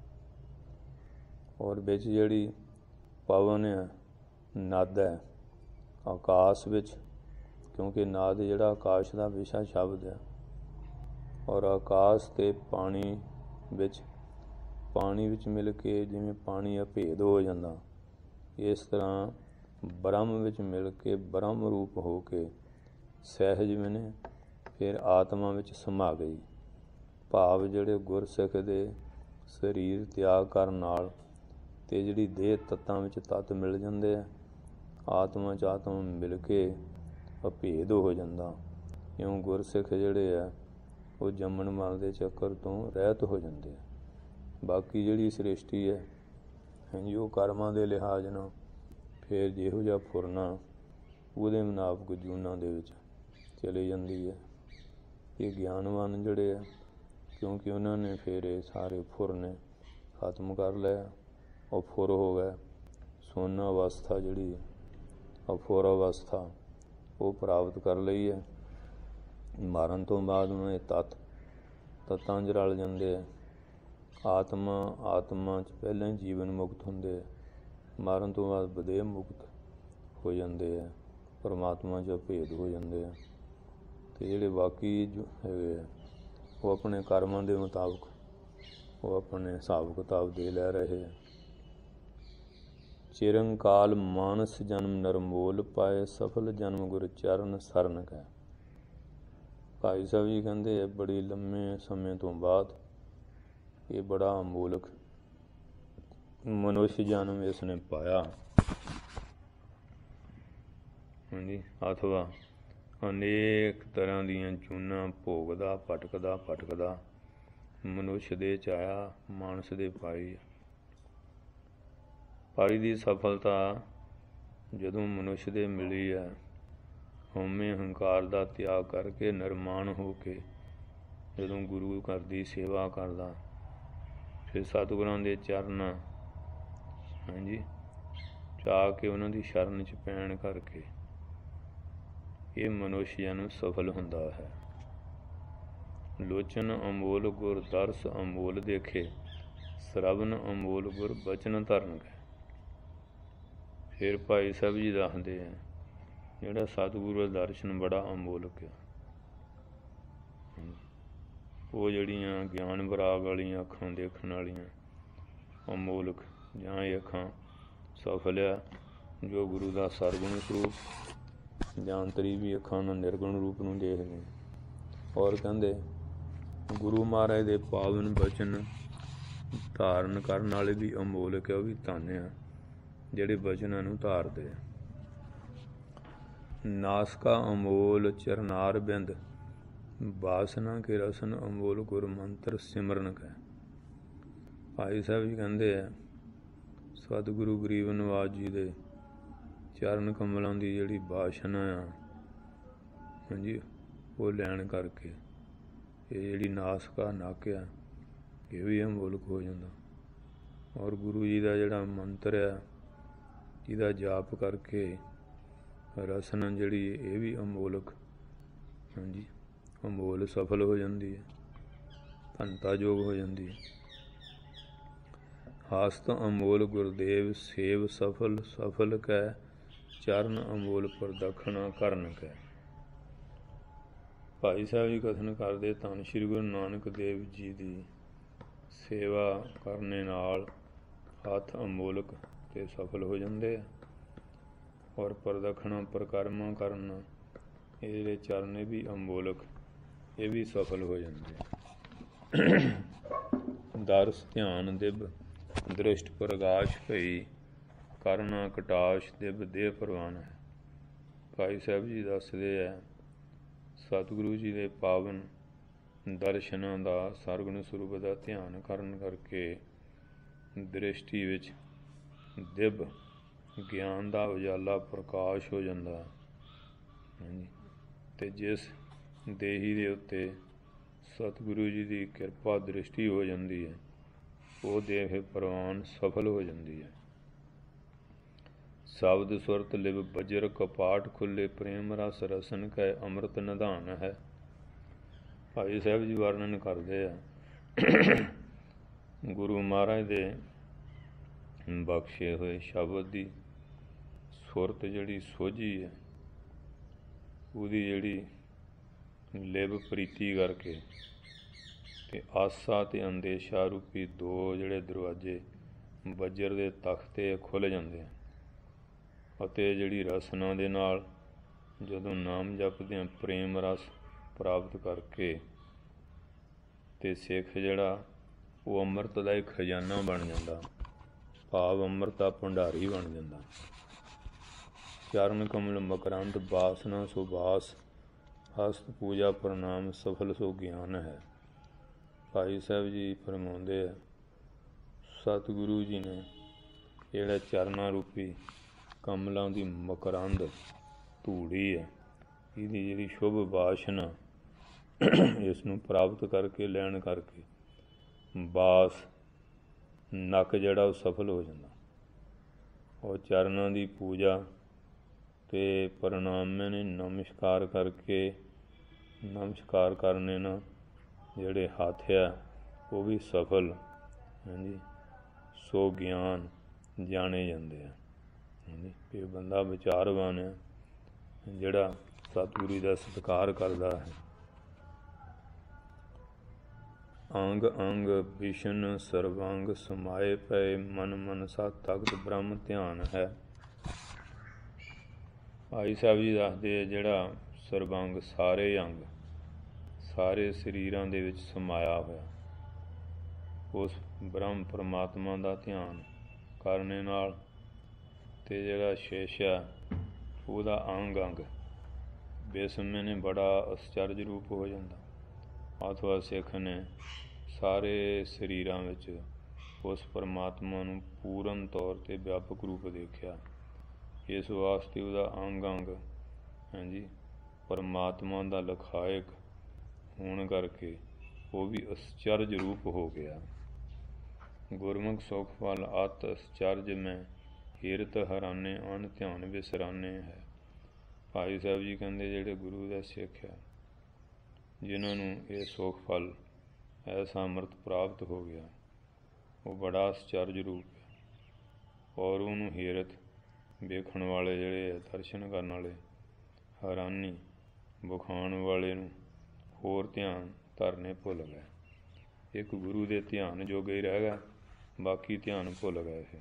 ਔਰ ਵਿੱਚ ਜਿਹੜੀ ਪਵਨ ਹੈ ਨਾਦ ਹੈ ਆਕਾਸ਼ ਵਿੱਚ, ਕਿਉਂਕਿ ਨਾਦ ਜਿਹੜਾ ਆਕਾਸ਼ ਦਾ ਵਿਸ਼ਾ ਸ਼ਬਦ ਹੈ। ਔਰ ਆਕਾਸ਼ ਅਤੇ ਪਾਣੀ ਵਿੱਚ, ਪਾਣੀ ਵਿੱਚ ਮਿਲ ਕੇ ਜਿਵੇਂ ਪਾਣੀ ਅਭੇਦ ਹੋ ਜਾਂਦਾ, ਇਸ ਤਰ੍ਹਾਂ ਬ੍ਰਹਮ ਵਿੱਚ ਮਿਲ ਕੇ ਬ੍ਰਹਮ ਰੂਪ ਹੋ ਕੇ ਸਹਿਜ ਵਿਨੇ ਫਿਰ ਆਤਮਾ ਵਿੱਚ ਸਮਾ ਗਈ। ਭਾਵ ਜਿਹੜੇ ਗੁਰਸਿੱਖ ਦੇ ਸਰੀਰ ਤਿਆਗ ਕਰਨ ਨਾਲ ਅਤੇ ਜਿਹੜੀ ਦੇਹ ਤੱਤਾਂ ਵਿੱਚ ਤੱਤ ਮਿਲ ਜਾਂਦੇ ਆ, ਆਤਮਾ 'ਚ ਆਤਮਾ ਮਿਲ ਕੇ ਅਭੇਦ ਹੋ ਜਾਂਦਾ। ਕਿਉਂ ਗੁਰਸਿੱਖ ਜਿਹੜੇ ਆ ਉਹ ਜੰਮਣ ਮਰਨ ਦੇ ਚੱਕਰ ਤੋਂ ਰਹਿਤ ਹੋ ਜਾਂਦੇ ਆ। ਬਾਕੀ ਜਿਹੜੀ ਸ੍ਰਿਸ਼ਟੀ ਹੈ ਹਾਂਜੀ ਉਹ ਕਰਮਾਂ ਦੇ ਲਿਹਾਜ਼ ਨਾਲ ਫਿਰ ਜਿਹੋ ਜਿਹਾ ਫੁਰਨਾ ਉਹਦੇ ਮੁਤਾਬਕ ਜੂਨਾਂ ਦੇ ਵਿੱਚ ਚਲੀ ਜਾਂਦੀ ਹੈ। ਇਹ ਗਿਆਨਵਾਨ ਜਿਹੜੇ ਆ ਕਿਉਂਕਿ ਉਹਨਾਂ ਨੇ ਫਿਰ ਇਹ ਸਾਰੇ ਫੁਰਨੇ ਖਤਮ ਕਰ ਲਿਆ। ਉਹ ਫੁਰ ਹੋ ਗਏ ਸੋਨ ਅਵਸਥਾ ਜਿਹੜੀ ਅਫੁਰ ਅਵਸਥਾ ਉਹ ਪ੍ਰਾਪਤ ਕਰ ਲਈ ਹੈ। ਮਰਨ ਤੋਂ ਬਾਅਦ ਉਹਨਾਂ ਦੇ ਤੱਤ ਤੱਤਾਂ 'ਚ ਰਲ ਜਾਂਦੇ ਆ। ਆਤਮਾ ਆਤਮਾ 'ਚ ਪਹਿਲਾਂ ਹੀ ਜੀਵਨ ਮੁਕਤ ਹੁੰਦੇ ਆ, ਮਰਨ ਤੋਂ ਬਾਅਦ ਬਦੇਹ ਮੁਕਤ ਹੋ ਜਾਂਦੇ ਆ, ਪਰਮਾਤਮਾ 'ਚ ਭੇਦ ਹੋ ਜਾਂਦੇ ਆ। ਅਤੇ ਜਿਹੜੇ ਬਾਕੀ ਜੋ ਹੈਗੇ ਆ ਉਹ ਆਪਣੇ ਕਰਮਾਂ ਦੇ ਮੁਤਾਬਕ ਉਹ ਆਪਣੇ ਹਿਸਾਬ ਕਿਤਾਬ ਦੇ ਲੈ ਰਹੇ ਆ। ਚਿਰੰਕਾਲ ਮਾਨਸ ਜਨਮ ਨਰਮੋਲ ਪਾਏ ਸਫਲ ਜਨਮ ਗੁਰ ਚਰਨ ਸਰਨ ਕੈ। ਭਾਈ ਸਾਹਿਬ ਜੀ ਕਹਿੰਦੇ ਆ ਬੜੀ ਲੰਮੇ ਸਮੇਂ ਤੋਂ ਬਾਅਦ ਇਹ ਬੜਾ ਅਮੋਲਕ ਮਨੁੱਖ ਜਨਮ ਇਸ ਨੇ ਪਾਇਆ। ਹਾਂਜੀ ਅਥਵਾ ਅਨੇਕ ਤਰ੍ਹਾਂ ਦੀਆਂ ਚੂਨਾਂ ਭੋਗਦਾ ਭਟਕਦਾ ਭਟਕਦਾ ਮਨੁੱਖ ਦੇ 'ਚ ਆਇਆ, ਮਾਨਸ ਦੇ ਪਾਈ। ਪਾਈ ਦੀ ਸਫਲਤਾ ਜਦੋਂ ਮਨੁੱਖ ਦੇ ਮਿਲੀ ਹੈ, ਹਉਮੈ ਹੰਕਾਰ ਦਾ ਤਿਆਗ ਕਰਕੇ ਨਿਰਮਾਣ ਹੋ ਕੇ ਜਦੋਂ ਗੁਰੂ ਘਰ ਦੀ ਸੇਵਾ ਕਰਦਾ, ਫਿਰ ਸਤਿਗੁਰਾਂ ਦੇ ਚਰਨ ਹਾਂਜੀ ਚਾਹ ਕੇ ਉਹਨਾਂ ਦੀ ਸ਼ਰਨ 'ਚ ਪੈਣ ਕਰਕੇ ਇਹ ਮਨੁੱਖ ਜਨਮ ਸਫਲ ਹੁੰਦਾ ਹੈ। ਲੋਚਨ ਅਮੋਲ ਗੁਰ ਦਰਸ ਅਮੋਲ ਦੇਖੇ, ਸਰਵਨ ਅਮੋਲ ਗੁਰ ਬਚਨ ਧਰਨ ਗਏ। ਫਿਰ ਭਾਈ ਸਾਹਿਬ ਜੀ ਦੱਸਦੇ ਆ ਜਿਹੜਾ ਸਤਿਗੁਰੂ ਦਾ ਦਰਸ਼ਨ ਬੜਾ ਅਮੋਲਕ ਆ। ਉਹ ਜਿਹੜੀਆਂ ਗਿਆਨ ਵਿਰਾਗ ਵਾਲੀਆਂ ਅੱਖਾਂ ਦੇਖਣ ਵਾਲੀਆਂ ਅਮੋਲਕ ਜਾਂ ਇਹ ਅੱਖਾਂ ਸਫਲ ਆ ਜੋ ਗੁਰੂ ਦਾ ਸਰਗੁਣ ਸਰੂਪ ਜਾਂ ਅੰਤਰੀ ਵੀ ਅੱਖਾਂ ਨਾਲ ਨਿਰਗੁਣ ਰੂਪ ਨੂੰ ਦੇਖਦੇ। ਔਰ ਕਹਿੰਦੇ ਗੁਰੂ ਮਹਾਰਾਜ ਦੇ ਪਾਵਨ ਬਚਨ ਧਾਰਨ ਕਰਨ ਵਾਲੇ ਵੀ ਅਮੋਲਕ ਆ, ਉਹ ਵੀ ਧੰਨ ਆ ਜਿਹੜੇ ਬਚਨਾਂ ਨੂੰ ਧਾਰਦੇ ਆ। ਨਾਸਕਾ ਅਮੋਲ ਚਰਨਾਰ ਬਿੰਦ ਬਾਸਨਾ ਕੇ ਰਸਨ ਅਮੋਲ ਗੁਰ ਮੰਤਰ ਸਿਮਰਨ ਕੈ। ਭਾਈ ਸਾਹਿਬ ਜੀ ਕਹਿੰਦੇ ਆ ਸਤਿਗੁਰੂ ਗਰੀਬ ਨਿਵਾਜ ਜੀ ਦੇ ਚਰਨ ਕਮਲਾਂ ਦੀ ਜਿਹੜੀ ਬਾਸ਼ਨਾ ਆ ਹਾਂਜੀ ਉਹ ਲੈਣ ਕਰਕੇ ਇਹ ਜਿਹੜੀ ਨਾਸਕਾ ਨੱਕ ਆ ਇਹ ਵੀ ਅਮੋਲਕ ਹੋ ਜਾਂਦਾ। ਔਰ ਗੁਰੂ ਜੀ ਦਾ ਜਿਹੜਾ ਮੰਤਰ ਆ ਜਿਹਦਾ ਜਾਪ ਕਰਕੇ ਰਸਨਾ ਜਿਹੜੀ ਇਹ ਵੀ ਅਮੋਲਕ ਹਾਂਜੀ ਅਮੋਲ ਸਫਲ ਹੋ ਜਾਂਦੀ ਹੈ, ਧਨਤਾ ਯੋਗ ਹੋ ਜਾਂਦੀ ਹੈ। ਹਾਸਤ ਅਮੋਲ ਗੁਰਦੇਵ ਸੇਵ ਸਫਲ ਸਫਲ ਕੈ, ਚਰਨ ਅਮੋਲ ਪ੍ਰਦਖਣਾ ਕਰਨ ਕੈ। ਭਾਈ ਸਾਹਿਬ ਜੀ ਕਥਨ ਕਰਦੇ ਧੰਨ ਸ਼੍ਰੀ ਗੁਰੂ ਨਾਨਕ ਦੇਵ ਜੀ ਦੀ ਸੇਵਾ ਕਰਨ ਨਾਲ ਹੱਥ ਅਮੋਲਕ ਅਤੇ ਸਫਲ ਹੋ ਜਾਂਦੇ ਆ। ਔਰ ਪ੍ਰਦਖਣਾ ਪਰਿਕਰਮਾ ਕਰਨ ਇਹ ਜਿਹੜੇ ਚਰਨ ਇਹ ਵੀ ਅਮੋਲਕ ਇਹ ਵੀ ਸਫਲ ਹੋ ਜਾਂਦੇ ਆ। ਦਰਸ ਧਿਆਨ ਦਿਵ ਦ੍ਰਿਸ਼ਟ ਪ੍ਰਗਾਸ਼ ਭਈ, ਕਰਨਾ ਕਟਾਸ਼ ਦਿਵ ਦੇਹ ਪ੍ਰਵਾਨ ਹੈ। ਭਾਈ ਸਾਹਿਬ ਜੀ ਦੱਸਦੇ ਆ ਸਤਿਗੁਰੂ ਜੀ ਦੇ ਪਾਵਨ ਦਰਸ਼ਨਾਂ ਦਾ ਸਰਗੁਣ ਸਰੂਪ ਦਾ ਧਿਆਨ ਕਰਨ ਕਰਕੇ ਦ੍ਰਿਸ਼ਟੀ ਵਿੱਚ ਦਿਵ ਗਿਆਨ ਦਾ ਉਜਾਲਾ ਪ੍ਰਕਾਸ਼ ਹੋ ਜਾਂਦਾ ਹਾਂਜੀ। ਅਤੇ ਜਿਸ ਦੇਹੀ ਦੇ ਉੱਤੇ ਸਤਿਗੁਰੂ ਜੀ ਦੀ ਕਿਰਪਾ ਦ੍ਰਿਸ਼ਟੀ ਹੋ ਜਾਂਦੀ ਹੈ ਉਹ ਦੇਹ ਪ੍ਰਵਾਨ ਸਫਲ ਹੋ ਜਾਂਦੀ ਹੈ। ਸ਼ਬਦ ਸੁਰਤ ਲਿਵ ਬਜਰ ਕਪਾਟ ਖੁੱਲੇ, ਪ੍ਰੇਮ ਰਸ ਰਸਨ ਕੈ ਅੰਮ੍ਰਿਤ ਨਿਧਾਨ ਹੈ। ਭਾਈ ਸਾਹਿਬ ਜੀ ਵਰਣਨ ਕਰਦੇ ਆ ਗੁਰੂ ਮਹਾਰਾਜ ਦੇ ਬਖਸ਼ੇ ਹੋਏ ਸ਼ਬਦ ਦੀ ਸੁਰਤ ਜਿਹੜੀ ਸੋਝੀ ਹੈ ਉਹਦੀ ਜਿਹੜੀ ਲਿਵ ਪ੍ਰੀਤੀ ਕਰਕੇ ਅਤੇ ਆਸਾ ਅਤੇ ਅੰਦੇਸ਼ਾ ਰੂਪੀ ਦੋ ਜਿਹੜੇ ਦਰਵਾਜ਼ੇ ਵਜਰ ਦੇ ਤਖਤੇ ਖੁੱਲ੍ਹ ਜਾਂਦੇ ਆ। ਅਤੇ ਜਿਹੜੀ ਰਸਨਾ ਦੇ ਨਾਲ ਜਦੋਂ ਨਾਮ ਜਪਦੇ ਹਾਂ ਪ੍ਰੇਮ ਰਸ ਪ੍ਰਾਪਤ ਕਰਕੇ ਅਤੇ ਸਿੱਖ ਜਿਹੜਾ ਉਹ ਅੰਮ੍ਰਿਤ ਦਾ ਇੱਕ ਖਜ਼ਾਨਾ ਬਣ ਜਾਂਦਾ, ਭਾਵ ਅੰਮ੍ਰਿਤ ਦਾ ਭੰਡਾਰੀ ਬਣ ਜਾਂਦਾ। ਚਰਨ ਕਮਲ ਮਕਰੰਦ ਬਾਸਨਾ ਸੁਬਾਸ, ਹਸਤ ਪੂਜਾ ਪ੍ਰਣਾਮ ਸਫਲ ਸੋ ਗਿਆਨ ਹੈ। ਭਾਈ ਸਾਹਿਬ ਜੀ ਫਰਮਾਉਂਦੇ ਆ, ਸਤਿਗੁਰੂ ਜੀ ਨੇ ਜਿਹੜਾ ਚਰਨਾਂ ਰੂਪੀ ਕਮਲਾਂ ਦੀ ਮਕਰੰਦ ਧੂੜੀ ਹੈ, ਇਹਦੀ ਜਿਹੜੀ ਸ਼ੁਭ ਬਾਸ਼ਨਾ ਇਸ ਨੂੰ ਪ੍ਰਾਪਤ ਕਰਕੇ ਲੈਣ ਕਰਕੇ ਬਾਸ ਨੱਕ ਜਿਹੜਾ ਉਹ ਸਫਲ ਹੋ ਜਾਂਦਾ। ਉਹ ਚਰਨਾਂ ਦੀ ਪੂਜਾ ਅਤੇ ਪ੍ਰਣਾਮੇ ਨੇ ਨਮਸਕਾਰ ਕਰਕੇ, ਨਮਸਕਾਰ ਕਰਨੇ ਨਾਲ ਜਿਹੜੇ ਹੱਥ ਆ ਉਹ ਵੀ ਸਫਲ, ਹਾਂਜੀ ਸੋ ਗਿਆਨ ਜਾਣੇ ਜਾਂਦੇ ਆ। ਹਾਂਜੀ ਇਹ ਬੰਦਾ ਵਿਚਾਰਵਾਨ ਹੈ ਜਿਹੜਾ ਸਤਿਗੁਰੂ ਦਾ ਸਤਿਕਾਰ ਕਰਦਾ ਹੈ। ਅੰਗ ਅੰਗ ਵਿਸ਼ਨ ਸਰਵੰਗ ਸਮਾਏ ਪਏ, ਮਨ ਮਨਸਾ ਤਖਤ ਬ੍ਰਹਮ ਧਿਆਨ ਹੈ। ਭਾਈ ਸਾਹਿਬ ਜੀ ਦੱਸਦੇ ਜਿਹੜਾ ਸਰਬੰਗ ਸਾਰੇ ਅੰਗ ਸਾਰੇ ਸਰੀਰਾਂ ਦੇ ਵਿੱਚ ਸਮਾਇਆ ਹੋਇਆ, ਉਸ ਬ੍ਰਹਮ ਪਰਮਾਤਮਾ ਦਾ ਧਿਆਨ ਕਰਨੇ ਨਾਲ ਅਤੇ ਜਿਹੜਾ ਸ਼ੇਸ਼ਾ ਉਹਦਾ ਅੰਗ ਅੰਗ ਬੇਸਮੇਂ ਨੇ ਬੜਾ ਅਸਚਰਜ ਰੂਪ ਹੋ ਜਾਂਦਾ। ਅਥਵਾ ਸਿੱਖ ਨੇ ਸਾਰੇ ਸਰੀਰਾਂ ਵਿੱਚ ਉਸ ਪਰਮਾਤਮਾ ਨੂੰ ਪੂਰਨ ਤੌਰ 'ਤੇ ਵਿਆਪਕ ਰੂਪ ਦੇਖਿਆ। ਇਸ ਵਾਸਤੇ ਉਹਦਾ ਅੰਗ ਅੰਗ ਹਾਂਜੀ ਪਰਮਾਤਮਾ ਦਾ ਲਖਾਇਕ ਹੋਣ ਕਰਕੇ ਉਹ ਵੀ ਅਸਚਰਜ ਰੂਪ ਹੋ ਗਿਆ। ਗੁਰਮੁਖ ਸੁਖ ਫਲ ਅਤ ਅਸਚਰਜ ਮੈਂ, ਹੀਰਤ ਹਰਾਨੇ ਅਨ ਧਿਆਨ ਵਿਸਰਾਨੇ ਹੈ। ਭਾਈ ਸਾਹਿਬ ਜੀ ਕਹਿੰਦੇ ਜਿਹੜੇ ਗੁਰੂ ਦਾ ਸਿੱਖ ਹੈ, ਜਿਨ੍ਹਾਂ ਨੂੰ ਇਹ ਸੁਖ ਫਲ ਐਸਾ ਅੰਮ੍ਰਿਤ ਪ੍ਰਾਪਤ ਹੋ ਗਿਆ, ਉਹ ਬੜਾ ਅਸਚਰਜ ਰੂਪ ਹੈ। ਔਰ ਉਹਨੂੰ ਹੀਰਤ ਵੇਖਣ ਵਾਲੇ ਜਿਹੜੇ ਹੈ, ਦਰਸ਼ਨ ਕਰਨ ਵਾਲੇ, ਹੈਰਾਨੀ ਵਿਖਾਉਣ ਵਾਲੇ ਨੂੰ ਹੋਰ ਧਿਆਨ ਧਰਨੇ ਭੁੱਲ ਗਏ। ਇੱਕ ਗੁਰੂ ਦੇ ਧਿਆਨ ਜੋਗੇ ਹੀ ਰਹਿ ਗਿਆ, ਬਾਕੀ ਧਿਆਨ ਭੁੱਲ ਗਏ ਇਹ।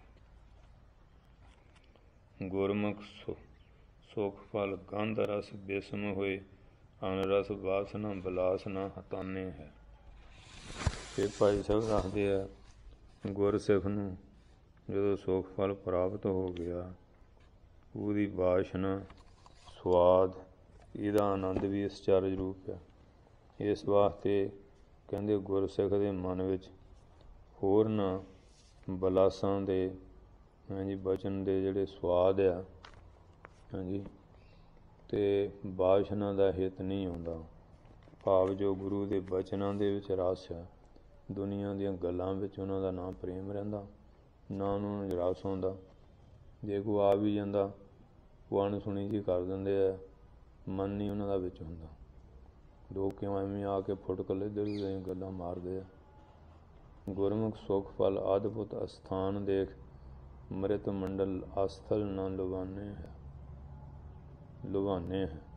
ਗੁਰਮੁਖ ਸੁ ਸੁਖ ਫਲ ਗੰਧ ਰਸ ਬੇਸਮ ਹੋਏ, ਅਨ ਰਸ ਵਾਸਨਾ ਬਿਲਾਸ ਨਾ ਹਤਾਨੇ ਹੈ। ਇਹ ਭਾਈ ਸਾਹਿਬ ਦੱਸਦੇ ਆ, ਗੁਰਸਿੱਖ ਨੂੰ ਜਦੋਂ ਸੁਖ ਫਲ ਪ੍ਰਾਪਤ ਹੋ ਗਿਆ, ਉਹਦੀ ਵਾਸ਼ਨਾ ਸਵਾਦ ਇਹਦਾ ਆਨੰਦ ਵੀ ਅਸਚਰਜ ਰੂਪ ਹੈ। ਇਸ ਵਾਸਤੇ ਕਹਿੰਦੇ ਗੁਰਸਿੱਖ ਦੇ ਮਨ ਵਿੱਚ ਹੋਰਨਾਂ ਬਿਲਾਸਾਂ ਦੇ ਹਾਂਜੀ ਬਚਨ ਦੇ ਜਿਹੜੇ ਸਵਾਦ ਆ ਹਾਂਜੀ ਅਤੇ ਵਾਸ਼ਨਾ ਦਾ ਹਿੱਤ ਨਹੀਂ ਆਉਂਦਾ। ਭਾਵ ਜੋ ਗੁਰੂ ਦੇ ਬਚਨਾਂ ਦੇ ਵਿੱਚ ਰਸ ਆ, ਦੁਨੀਆ ਦੀਆਂ ਗੱਲਾਂ ਵਿੱਚ ਉਹਨਾਂ ਦਾ ਨਾ ਪ੍ਰੇਮ ਰਹਿੰਦਾ, ਨਾ ਉਹਨਾਂ ਨੂੰ ਰਸ ਆਉਂਦਾ। ਜੇ ਕੋਈ ਆ ਵੀ ਜਾਂਦਾ ਉਹ ਅਣਸੁਣੀ ਜਿਹੀ ਕਰ ਦਿੰਦੇ ਆ, ਮਨ ਨਹੀਂ ਉਹਨਾਂ ਦਾ ਵਿੱਚ ਹੁੰਦਾ। ਲੋਕ ਕਿਉਂ ਐਵੇਂ ਆ ਕੇ ਫੁਟਕਲ ਇੱਧਰ ਉਧਰ ਗੱਲਾਂ ਮਾਰਦੇ ਆ। ਗੁਰਮੁਖ ਸੁਖ ਫਲ ਅਦਭੁਤ ਅਸਥਾਨ ਦੇਖ, ਮ੍ਰਿਤ ਮੰਡਲ ਅਸਥਲ ਨਾ ਲੁਭਾਨੇ ਹੈ ਲੁਭਾਨੇ ਹੈ।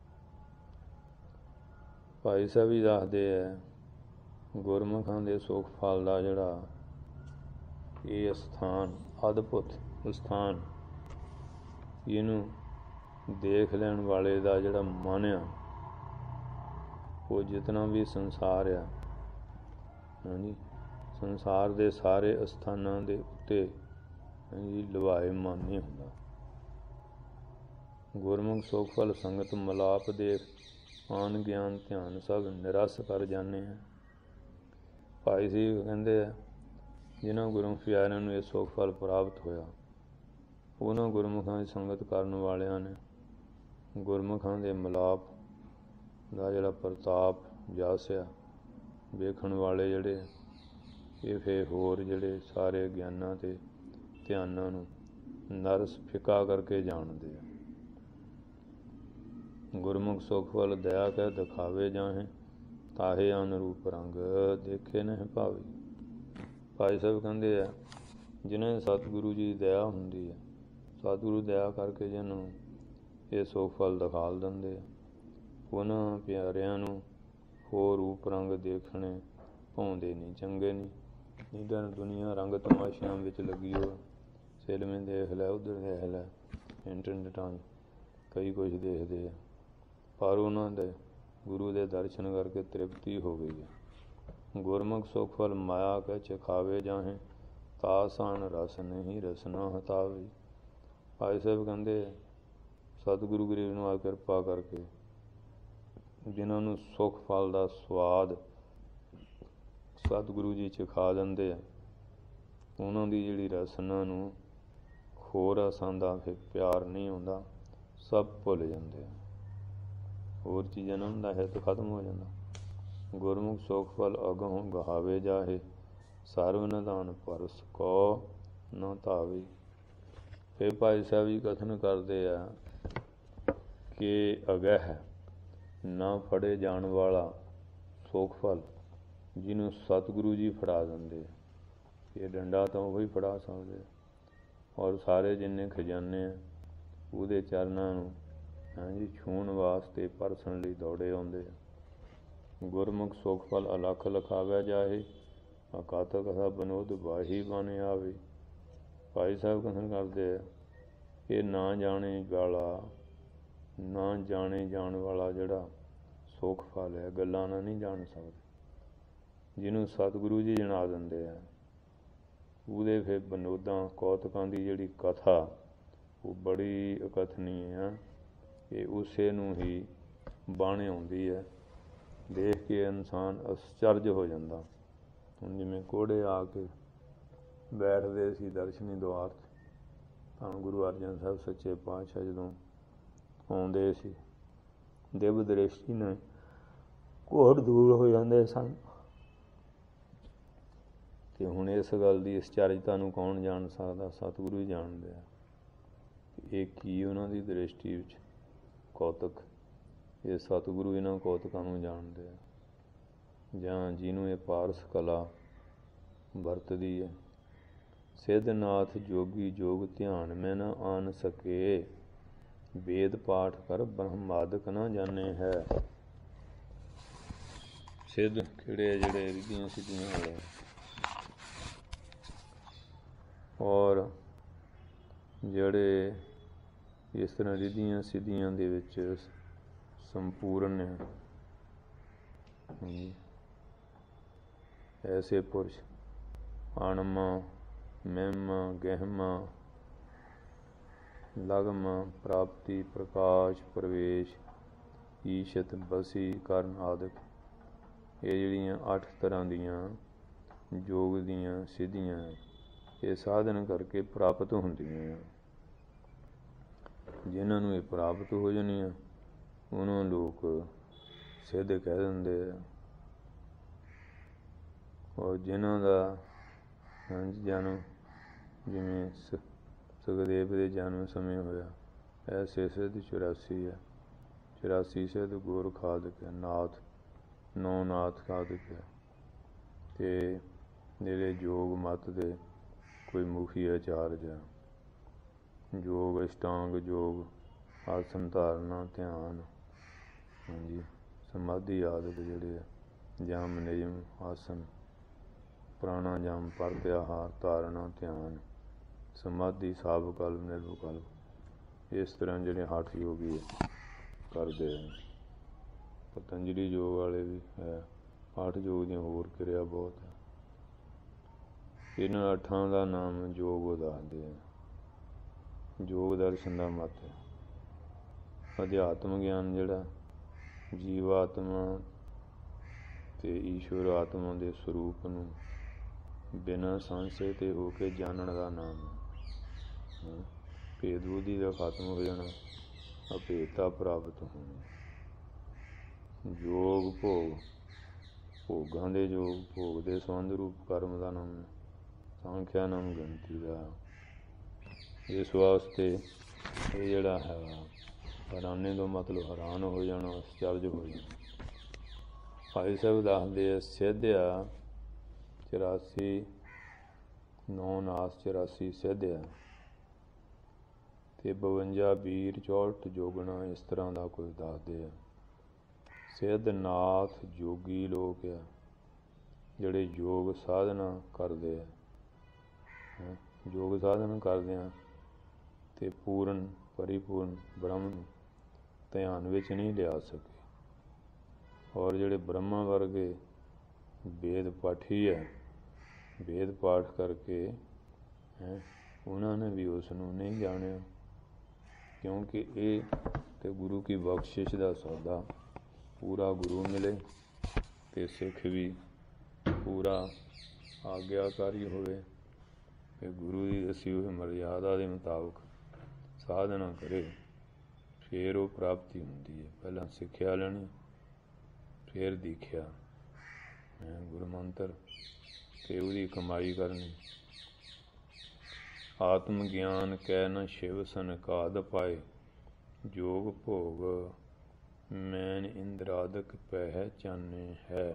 ਭਾਈ ਸਾਹਿਬ ਵੀ ਦੱਸਦੇ ਹੈ, ਗੁਰਮੁਖਾਂ ਦੇ ਸੁਖ ਫਲ ਦਾ ਜਿਹੜਾ ਇਹ ਅਸਥਾਨ ਅਦਭੁਤ ਅਸਥਾਨ, ਇਹਨੂੰ ਦੇਖ ਲੈਣ ਵਾਲੇ ਦਾ ਜਿਹੜਾ ਮਨ ਆ, ਉਹ ਜਿਤਨਾ ਵੀ ਸੰਸਾਰ ਆ ਹਾਂਜੀ ਸੰਸਾਰ ਦੇ ਸਾਰੇ ਅਸਥਾਨਾਂ ਦੇ ਉੱਤੇ ਹਾਂਜੀ ਲੁਭਾਏ ਮਨ ਨਹੀਂ ਹੁੰਦਾ। ਗੁਰਮੁਖ ਸੁਖ ਫਲ ਸੰਗਤ ਮਲਾਪ ਦੇਖ, ਆਨ ਗਿਆਨ ਧਿਆਨ ਸਭ ਨਿਰਸ ਕਰ ਜਾਂਦੇ ਆ। ਭਾਈ ਸਾਹਿਬ ਕਹਿੰਦੇ ਆ, ਜਿਨ੍ਹਾਂ ਗੁਰਮੁਖ ਪਿਆਰਿਆਂ ਨੂੰ ਇਹ ਸੁਖ ਫਲ ਪ੍ਰਾਪਤ ਹੋਇਆ, ਉਹਨਾਂ ਗੁਰਮੁਖਾਂ ਦੀ ਸੰਗਤ ਕਰਨ ਵਾਲਿਆਂ ਨੇ ਗੁਰਮੁਖਾਂ ਦੇ ਮਿਲਾਪ ਦਾ ਜਿਹੜਾ ਪ੍ਰਤਾਪ ਜਾਸਿਆ ਵੇਖਣ ਵਾਲੇ ਜਿਹੜੇ ਇਹ ਫਿਰ ਹੋਰ ਜਿਹੜੇ ਸਾਰੇ ਗਿਆਨਾਂ ਅਤੇ ਧਿਆਨਾਂ ਨੂੰ ਨਰਸ ਫਿੱਕਾ ਕਰਕੇ ਜਾਣਦੇ ਆ। ਗੁਰਮੁਖ ਸੁਖ ਫਲ ਦਇਆ ਕਹਿ ਦਿਖਾਵੇ ਜਾਹੇ, ਤਾਹੇ ਅਨਰੂਪ ਰੰਗ ਦੇਖੇ ਨਹੀਂ ਭਾਵੇ। ਭਾਈ ਸਾਹਿਬ ਕਹਿੰਦੇ ਆ, ਜਿਨ੍ਹਾਂ ਦੀ ਸਤਿਗੁਰੂ ਜੀ ਦੀ ਦਇਆ ਹੁੰਦੀ ਹੈ, ਸਤਿਗੁਰੂ ਦਇਆ ਕਰਕੇ ਜਿਹਨਾਂ ਨੂੰ ਇਹ ਸੁਖ ਫਲ ਦਿਖਾਲ ਦਿੰਦੇ ਆ, ਉਹਨਾਂ ਪਿਆਰਿਆਂ ਨੂੰ ਹੋਰ ਰੂਪ ਰੰਗ ਦੇਖਣੇ ਭਾਉਂਦੇ ਨਹੀਂ, ਚੰਗੇ ਨਹੀਂ। ਇੱਧਰ ਦੁਨੀਆ ਰੰਗ ਤਮਾਸ਼ਿਆਂ ਵਿੱਚ ਲੱਗੀ ਹੋ, ਫਿਲਮੇ ਦੇਖ ਲੈ, ਉੱਧਰ ਦੇਖ ਲੈ, ਇੰਟਰਨੈਟਾਂ 'ਚ ਕਈ ਕੁਝ ਦੇਖਦੇ ਆ, ਪਰ ਉਹਨਾਂ ਦੇ ਗੁਰੂ ਦੇ ਦਰਸ਼ਨ ਕਰਕੇ ਤ੍ਰਿਪਤੀ ਹੋ ਗਈ ਹੈ। ਗੁਰਮੁਖ ਸੁਖ ਫਲ ਮਾਇਆ ਕਹਿ ਚਖਾਵੇ ਜਾਹੇ, ਤਾਸਾਨ ਰਸ ਨਹੀਂ ਰਸਨਾ ਹਤਾਵੇ। ਭਾਈ ਸਾਹਿਬ ਕਹਿੰਦੇ ਸਤਿਗੁਰੂ ਗਰੀਬ ਨੂੰ ਆ ਕਿਰਪਾ ਕਰਕੇ ਜਿਨ੍ਹਾਂ ਨੂੰ ਸੁੱਖ ਫਲ ਦਾ ਸਵਾਦ ਸਤਿਗੁਰੂ ਜੀ ਚਖਾ ਦਿੰਦੇ ਆ, ਉਹਨਾਂ ਦੀ ਜਿਹੜੀ ਰਸਨਾ ਨੂੰ ਹੋਰ ਰਸਾਂ ਦਾ ਫਿਰ ਪਿਆਰ ਨਹੀਂ ਆਉਂਦਾ, ਸਭ ਭੁੱਲ ਜਾਂਦੇ ਆ, ਹੋਰ ਚੀਜ਼ਾਂ ਨਾਲ ਦਾ ਹਿੱਤ ਖਤਮ ਹੋ ਜਾਂਦਾ। ਗੁਰਮੁਖ ਸੁਖ ਫਲ ਅਗਹੁ ਗਹਾਵੇ ਜਾਹੇ, ਸਰਵ ਨਿਧਾਨ ਪਰਸ ਕੋ ਨਾ ਧਾਵੇ। ਫਿਰ ਭਾਈ ਸਾਹਿਬ ਜੀ ਕਥਨ ਕਰਦੇ ਆ ਕਿ ਅਗਹ ਨਾ ਫੜੇ ਜਾਣ ਵਾਲਾ ਸੁਖ ਫਲ ਜਿਹਨੂੰ ਸਤਿਗੁਰੂ ਜੀ ਫੜਾ ਦਿੰਦੇ, ਇਹ ਡੰਡਾ ਤਾਂ ਉਹ ਹੀ ਫੜਾ ਸਕਦੇ, ਔਰ ਸਾਰੇ ਜਿੰਨੇ ਖਜ਼ਾਨੇ ਆ ਉਹਦੇ ਚਰਨਾਂ ਨੂੰ ਹਾਂਜੀ ਛੂਹਣ ਵਾਸਤੇ ਪਰਸਣ ਲਈ ਦੌੜੇ ਆਉਂਦੇ ਆ। ਗੁਰਮੁਖ ਸੁਖ ਫਲ ਅਲੱਖ ਲਿਖਾਵਿਆ ਜਾਹੇ, ਅਕਾਤਕ ਸਭ ਬਨੋਦ ਵਾਹੀ ਬਣ ਆਵੇ। ਭਾਈ ਸਾਹਿਬ ਕਥਨ ਕਰਦੇ ਆ ਇਹ ਨਾ ਜਾਣੇ ਵਾਲਾ ਨਾ ਜਾਣੇ ਜਾਣ ਵਾਲਾ ਜਿਹੜਾ ਸੁੱਖ ਫਲ ਹੈ, ਗੱਲਾਂ ਨਾਲ ਨਹੀਂ ਜਾਣ ਸਕਦੇ, ਜਿਹਨੂੰ ਸਤਿਗੁਰੂ ਜੀ ਜਣਾ ਦਿੰਦੇ ਆ, ਉਹਦੇ ਫਿਰ ਬਨੋਦਾਂ ਕੌਤਕਾਂ ਦੀ ਜਿਹੜੀ ਕਥਾ ਉਹ ਬੜੀ ਅਕਥਨੀ ਆ। ਇਹ ਉਸੇ ਨੂੰ ਹੀ ਬਾਣੇ ਆਉਂਦੀ ਹੈ, ਦੇਖ ਕੇ ਇਨਸਾਨ ਅਸਚਰਜ ਹੋ ਜਾਂਦਾ। ਹੁਣ ਜਿਵੇਂ ਕੋੜੇ ਆ ਕੇ ਬੈਠਦੇ ਸੀ ਦਰਸ਼ਨੀ ਦੁਆਰ 'ਚ, ਤਾਂ ਗੁਰੂ ਅਰਜਨ ਸਾਹਿਬ ਸੱਚੇ ਪਾਤਸ਼ਾਹ ਜਦੋਂ ਆਉਂਦੇ ਸੀ, ਦਿਵ ਦ੍ਰਿਸ਼ਟੀ ਨਾਲ ਕੋੜ ਦੂਰ ਹੋ ਜਾਂਦੇ ਸਨ। ਅਤੇ ਹੁਣ ਇਸ ਗੱਲ ਦੀ ਅਸਚਰਜਤਾ ਨੂੰ ਕੌਣ ਜਾਣ ਸਕਦਾ? ਸਤਿਗੁਰੂ ਹੀ ਜਾਣਦੇ ਆ। ਇਹ ਕੀ ਉਹਨਾਂ ਦੀ ਦ੍ਰਿਸ਼ਟੀ ਵਿੱਚ ਕੌਤਕ, ਇਹ ਸਤਿਗੁਰੂ ਇਹਨਾਂ ਕੌਤਕਾਂ ਨੂੰ ਜਾਣਦੇ ਆ, ਜਾਂ ਜਿਹਨੂੰ ਇਹ ਪਾਰਸ ਕਲਾ ਵਰਤਦੀ ਹੈ। ਸਿੱਧਨਾਥ ਜੋਗੀ ਜੋਗ ਧਿਆਨ ਮੈਂ ਨਾ ਆਨ ਸਕੇ, ਵੇਦ ਪਾਠ ਕਰ ਬ੍ਰਹਮਾਦਿਕ ਨਾ ਜਾਣੇ ਹੈ। ਸਿੱਧ ਕਿਹੜੇ ਜਿਹੜੇ ਰਿੱਧੀਆਂ ਸਿੱਧੀਆਂ ਵਾਲੇ, ਔਰ ਜਿਹੜੇ ਇਸ ਤਰ੍ਹਾਂ ਰਿੱਧੀਆਂ ਸਿੱਧੀਆਂ ਦੇ ਵਿੱਚ ਸੰਪੂਰਨ ਹੈ, ਐਸੇ ਪੁਰਸ਼ ਅਣਮਾ ਮਹਿਮਾ ਗਹਿਮਾ ਲਗਮਾ ਪ੍ਰਾਪਤੀ ਪ੍ਰਕਾਸ਼ ਪ੍ਰਵੇਸ਼ ਈਸ਼ਤ ਬਸੀ ਕਰਨ ਆਦਿਕ, ਇਹ ਜਿਹੜੀਆਂ ਅੱਠ ਤਰ੍ਹਾਂ ਦੀਆਂ ਯੋਗ ਦੀਆਂ ਸਿੱਧੀਆਂ ਇਹ ਸਾਧਨ ਕਰਕੇ ਪ੍ਰਾਪਤ ਹੁੰਦੀਆਂ। ਜਿਨ੍ਹਾਂ ਨੂੰ ਇਹ ਪ੍ਰਾਪਤ ਹੋ ਜਾਣੀਆਂ ਉਹਨਾਂ ਲੋਕ ਸਿੱਧ ਕਹਿ ਦਿੰਦੇ ਆ, ਔਰ ਜਿਨ੍ਹਾਂ ਦਾ ਹਾਂਜੀ ਜਨਮ ਜਿਵੇਂ ਸ ਸੁਖਦੇਵ ਦੇ ਜਨਮ ਸਮੇਂ ਹੋਇਆ, ਐਸੇ ਸਿੱਧ ਚੁਰਾਸੀ ਹੈ। ਚੁਰਾਸੀ ਸਿੱਧ ਗੁਰ ਖਾਦਿਕ ਹੈ, ਨਾਥ ਨੌ ਨਾਥ ਖਾਦਿਕ ਹੈ। ਅਤੇ ਜਿਹੜੇ ਯੋਗ ਮਤ ਦੇ ਕੋਈ ਮੁਖੀ ਆਚਾਰਜ ਹੈ, ਯੋਗ ਅਸ਼ਟਾਂਗ ਯੋਗ ਆਸਨ ਧਾਰਨਾ ਧਿਆਨ ਹਾਂਜੀ ਸਮਾਧੀ ਆਦਿਕ ਜਿਹੜੇ ਆ, ਜਮ ਨਿਯਮ ਆਸਨ ਪ੍ਰਾਣਾਯਾਮ ਪ੍ਰਤਿਆਹਾਰ ਧਾਰਨਾ ਧਿਆਨ ਸਮਾਧੀ ਸਾਵਕਲਪ ਨਿਰਵਿਕਲਪ, ਇਸ ਤਰ੍ਹਾਂ ਜਿਹੜੇ ਹੱਠ ਯੋਗੀ ਕਰਦੇ ਆ। ਪਤੰਜਲੀ ਯੋਗ ਵਾਲੇ ਵੀ ਹੈ, ਹੱਠ ਯੋਗ ਦੀਆਂ ਹੋਰ ਕਿਰਿਆ ਬਹੁਤ ਹੈ। ਇਹਨਾਂ ਅੱਠਾਂ ਦਾ ਨਾਮ ਯੋਗ ਦੱਸਦੇ ਆ। ਯੋਗ ਦਰਸ਼ਨ ਦਾ ਮਤ ਹੈ। ਅਧਿਆਤਮ ਗਿਆਨ ਜਿਹੜਾ ਜੀਵਾਤਮਾ ਅਤੇ ਈਸ਼ਵਰ ਆਤਮਾ ਦੇ ਸਰੂਪ ਨੂੰ ਬਿਨਾਂ ਸੰਸ਼ੇ ਤੇ ਹੋ ਕੇ ਜਾਣਨ ਦਾ ਨਾਮ ਹੈ। ਭੇਦ ਬੁੱਧੀ ਦਾ ਖਤਮ ਹੋ ਜਾਣਾ, ਅਭੇਦਤਾ ਪ੍ਰਾਪਤ ਹੋਣੀ। ਯੋਗ ਭੋਗ, ਭੋਗਾਂ ਦੇ ਯੋਗ, ਭੋਗ ਦੇ ਸੰਬੰਧ ਰੂਪ ਕਰਮ ਦਾ ਨਾਮ ਸੰਖਿਆ ਨਾਮ ਗਿਣਤੀ ਦਾ। ਇਸ ਵਾਸਤੇ ਇਹ ਜਿਹੜਾ ਹੈ ਹੈਰਾਨੀ ਤੋਂ ਮਤਲਬ ਹੈਰਾਨ ਹੋ ਜਾਣਾ, ਅਸਚਰਜ ਹੋ ਜਾਣਾ। ਭਾਈ ਸਾਹਿਬ ਦੱਸਦੇ ਆ ਸਿੱਧ ਆ ਚੁਰਾਸੀ ਨੌ ਨਾਸ ਚੁਰਾਸੀ ਸਿੱਧ ਆ, ਅਤੇ ਬਵੰਜਾ ਵੀਰ ਚੌਂਹਠ ਜੋਗਣਾ ਇਸ ਤਰ੍ਹਾਂ ਦਾ ਕੋਈ ਦੱਸਦੇ ਆ। ਸਿੱਧ ਨਾਥ ਜੋਗੀ ਲੋਕ ਆ ਜਿਹੜੇ ਯੋਗ ਸਾਧਨਾ ਕਰਦੇ ਆ, ਯੋਗ ਸਾਧਨਾ ਕਰਦੇ ਆ ਅਤੇ ਪੂਰਨ ਪਰਿਪੂਰਨ ਬ੍ਰਹਮ ਨੂੰ ਧਿਆਨ ਵਿੱਚ ਨਹੀਂ ਲਿਆ ਸਕੇ। ਔਰ ਜਿਹੜੇ ਬ੍ਰਹਮਾ ਵਰਗੇ ਵੇਦ ਪਾਠੀ ਹੈ, ਵੇਦ ਪਾਠ ਕਰਕੇ ਹੈ, ਉਹਨਾਂ ਨੇ ਵੀ ਉਸ ਨੂੰ ਨਹੀਂ ਜਾਣਿਆ, ਕਿਉਂਕਿ ਇਹ ਤੇ ਗੁਰੂ ਕੀ ਬਖਸ਼ਿਸ਼ ਦਾ ਸੌਦਾ, ਪੂਰਾ ਗੁਰੂ ਮਿਲੇ ਅਤੇ ਸਿੱਖ ਵੀ ਪੂਰਾ ਆਗਿਆਕਾਰੀ ਹੋਵੇ, ਕਿ ਗੁਰੂ ਦੀ ਦੱਸੀ ਹੋਈ ਮਰਿਆਦਾ ਦੇ ਮੁਤਾਬਕ ਸਾਧਨਾ ਕਰੇ, ਫਿਰ ਉਹ ਪ੍ਰਾਪਤੀ ਹੁੰਦੀ ਹੈ। ਪਹਿਲਾਂ ਸਿੱਖਿਆ ਲੈਣੀ, ਫਿਰ ਦੀਖਿਆ, ਗੁਰੂ ਮੰਤਰ, ਅਤੇ ਉਹਦੀ ਕਮਾਈ ਕਰਨੀ। ਆਤਮ ਗਿਆਨ ਕਹਿ ਨ ਸ਼ਿਵ ਸਨਕਾਦ ਪਾਏ, ਜੋਗ ਭੋਗ ਮੈਨ ਇੰਦਰਾਦਕ ਪਹਿਚਾਨੇ ਹੈ।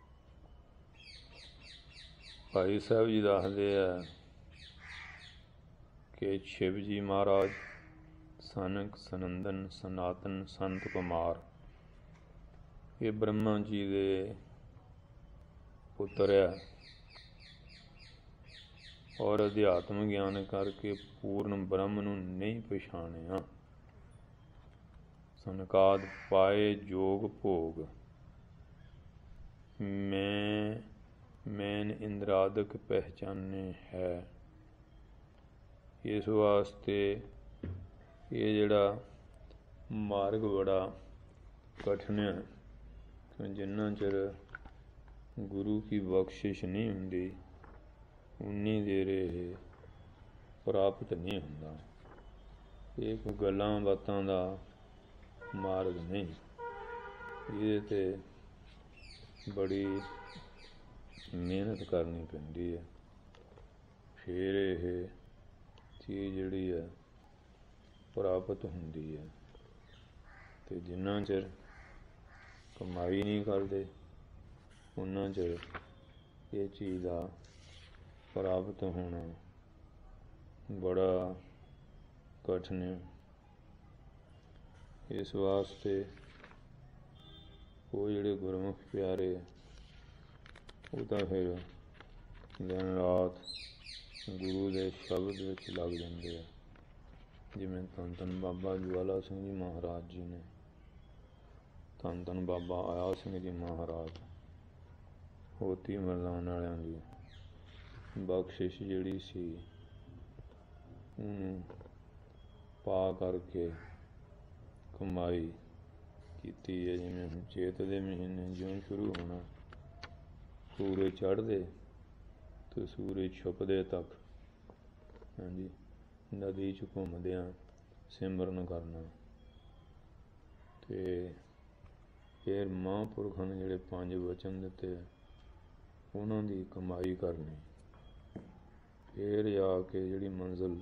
ਭਾਈ ਸਾਹਿਬ ਜੀ ਦੱਸਦੇ ਆ ਕਿ ਸ਼ਿਵ ਜੀ ਮਹਾਰਾਜ ਸਨਕ, ਸਨੰਦਨ, ਸਨਾਤਨ, ਸੰਤ ਕੁਮਾਰ, ਇਹ ਬ੍ਰਹਮਾ ਜੀ ਦੇ ਪੁੱਤਰ ਆ, ਔਰ ਅਧਿਆਤਮ ਗਿਆਨ ਕਰਕੇ ਪੂਰਨ ਬ੍ਰਹਮ ਨੂੰ ਨਹੀਂ ਪਛਾਣਿਆ। ਸਨਕਾਦ ਪਾਏ ਜੋਗ ਭੋਗ, ਮੈਂ ਮੈਨ ਇੰਦਰਾਦਕ ਪਹਿਚਾਨੇ ਹੈ। ਇਸ ਵਾਸਤੇ ਇਹ ਜਿਹੜਾ ਮਾਰਗ ਬੜਾ ਕਠਿਨ ਹੈ। ਜਿੰਨਾ ਚਿਰ ਗੁਰੂ ਕੀ ਬਖਸ਼ਿਸ਼ ਨਹੀਂ ਹੁੰਦੀ, ਉਨੀ ਦੇਰ ਇਹ ਪ੍ਰਾਪਤ ਨਹੀਂ ਹੁੰਦਾ। ਇਹ ਕੋਈ ਗੱਲਾਂ ਬਾਤਾਂ ਦਾ ਮਾਰਗ ਨਹੀਂ, ਇਹਦੇ 'ਤੇ ਬੜੀ ਮਿਹਨਤ ਕਰਨੀ ਪੈਂਦੀ ਹੈ, ਫਿਰ ਇਹ ਚੀਜ਼ ਜਿਹੜੀ ਹੈ ਪ੍ਰਾਪਤ ਹੁੰਦੀ ਹੈ। ਅਤੇ ਜਿੰਨਾ ਚਿਰ ਕਮਾਈ ਨਹੀਂ ਕਰਦੇ, ਉਨਾ ਚਿਰ ਇਹ ਚੀਜ਼ ਦਾ ਪ੍ਰਾਪਤ ਹੋਣਾ ਬੜਾ ਕਠਿਨ ਹੈ। ਇਸ ਵਾਸਤੇ ਉਹ ਜਿਹੜੇ ਗੁਰਮੁਖ ਪਿਆਰੇ, ਉਹ ਤਾਂ ਫਿਰ ਦਿਨ ਰਾਤ ਗੁਰੂ ਦੇ ਸ਼ਬਦ ਵਿੱਚ ਲੱਗ ਜਾਂਦੇ ਆ। ਜਿਵੇਂ ਧੰਨ ਧੰਨ ਬਾਬਾ ਜਵਾਲਾ ਸਿੰਘ ਜੀ ਮਹਾਰਾਜ ਜੀ ਨੇ, ਧੰਨ ਧੰਨ ਬਾਬਾ ਆਇਆ ਸਿੰਘ ਜੀ ਮਹਾਰਾਜ, ਹੋਤੀ ਮਰਦਾਨ ਵਾਲਿਆਂ ਦੀ ਬਖਸ਼ਿਸ਼ ਜਿਹੜੀ ਸੀ, ਉਹਨੂੰ ਪਾ ਕਰਕੇ ਕਮਾਈ ਕੀਤੀ ਹੈ। ਜਿਵੇਂ ਹੁਣ ਚੇਤ ਦੇ ਮਹੀਨੇ ਜਿਉਂ ਸ਼ੁਰੂ ਹੋਣਾ, ਸੂਰਜ ਚੜ੍ਹਦੇ ਅਤੇ ਸੂਰਜ ਛੁਪਦੇ ਤੱਕ, ਹਾਂਜੀ, ਨਦੀ 'ਚ ਘੁੰਮਦਿਆਂ ਸਿਮਰਨ ਕਰਨਾ, ਅਤੇ ਫਿਰ ਮਹਾਂਪੁਰਖਾਂ ਨੇ ਜਿਹੜੇ ਪੰਜ ਵਚਨ ਦਿੱਤੇ, ਉਹਨਾਂ ਦੀ ਕਮਾਈ ਕਰਨੀ, ਫਿਰ ਜਾ ਕੇ ਜਿਹੜੀ ਮੰਜ਼ਿਲ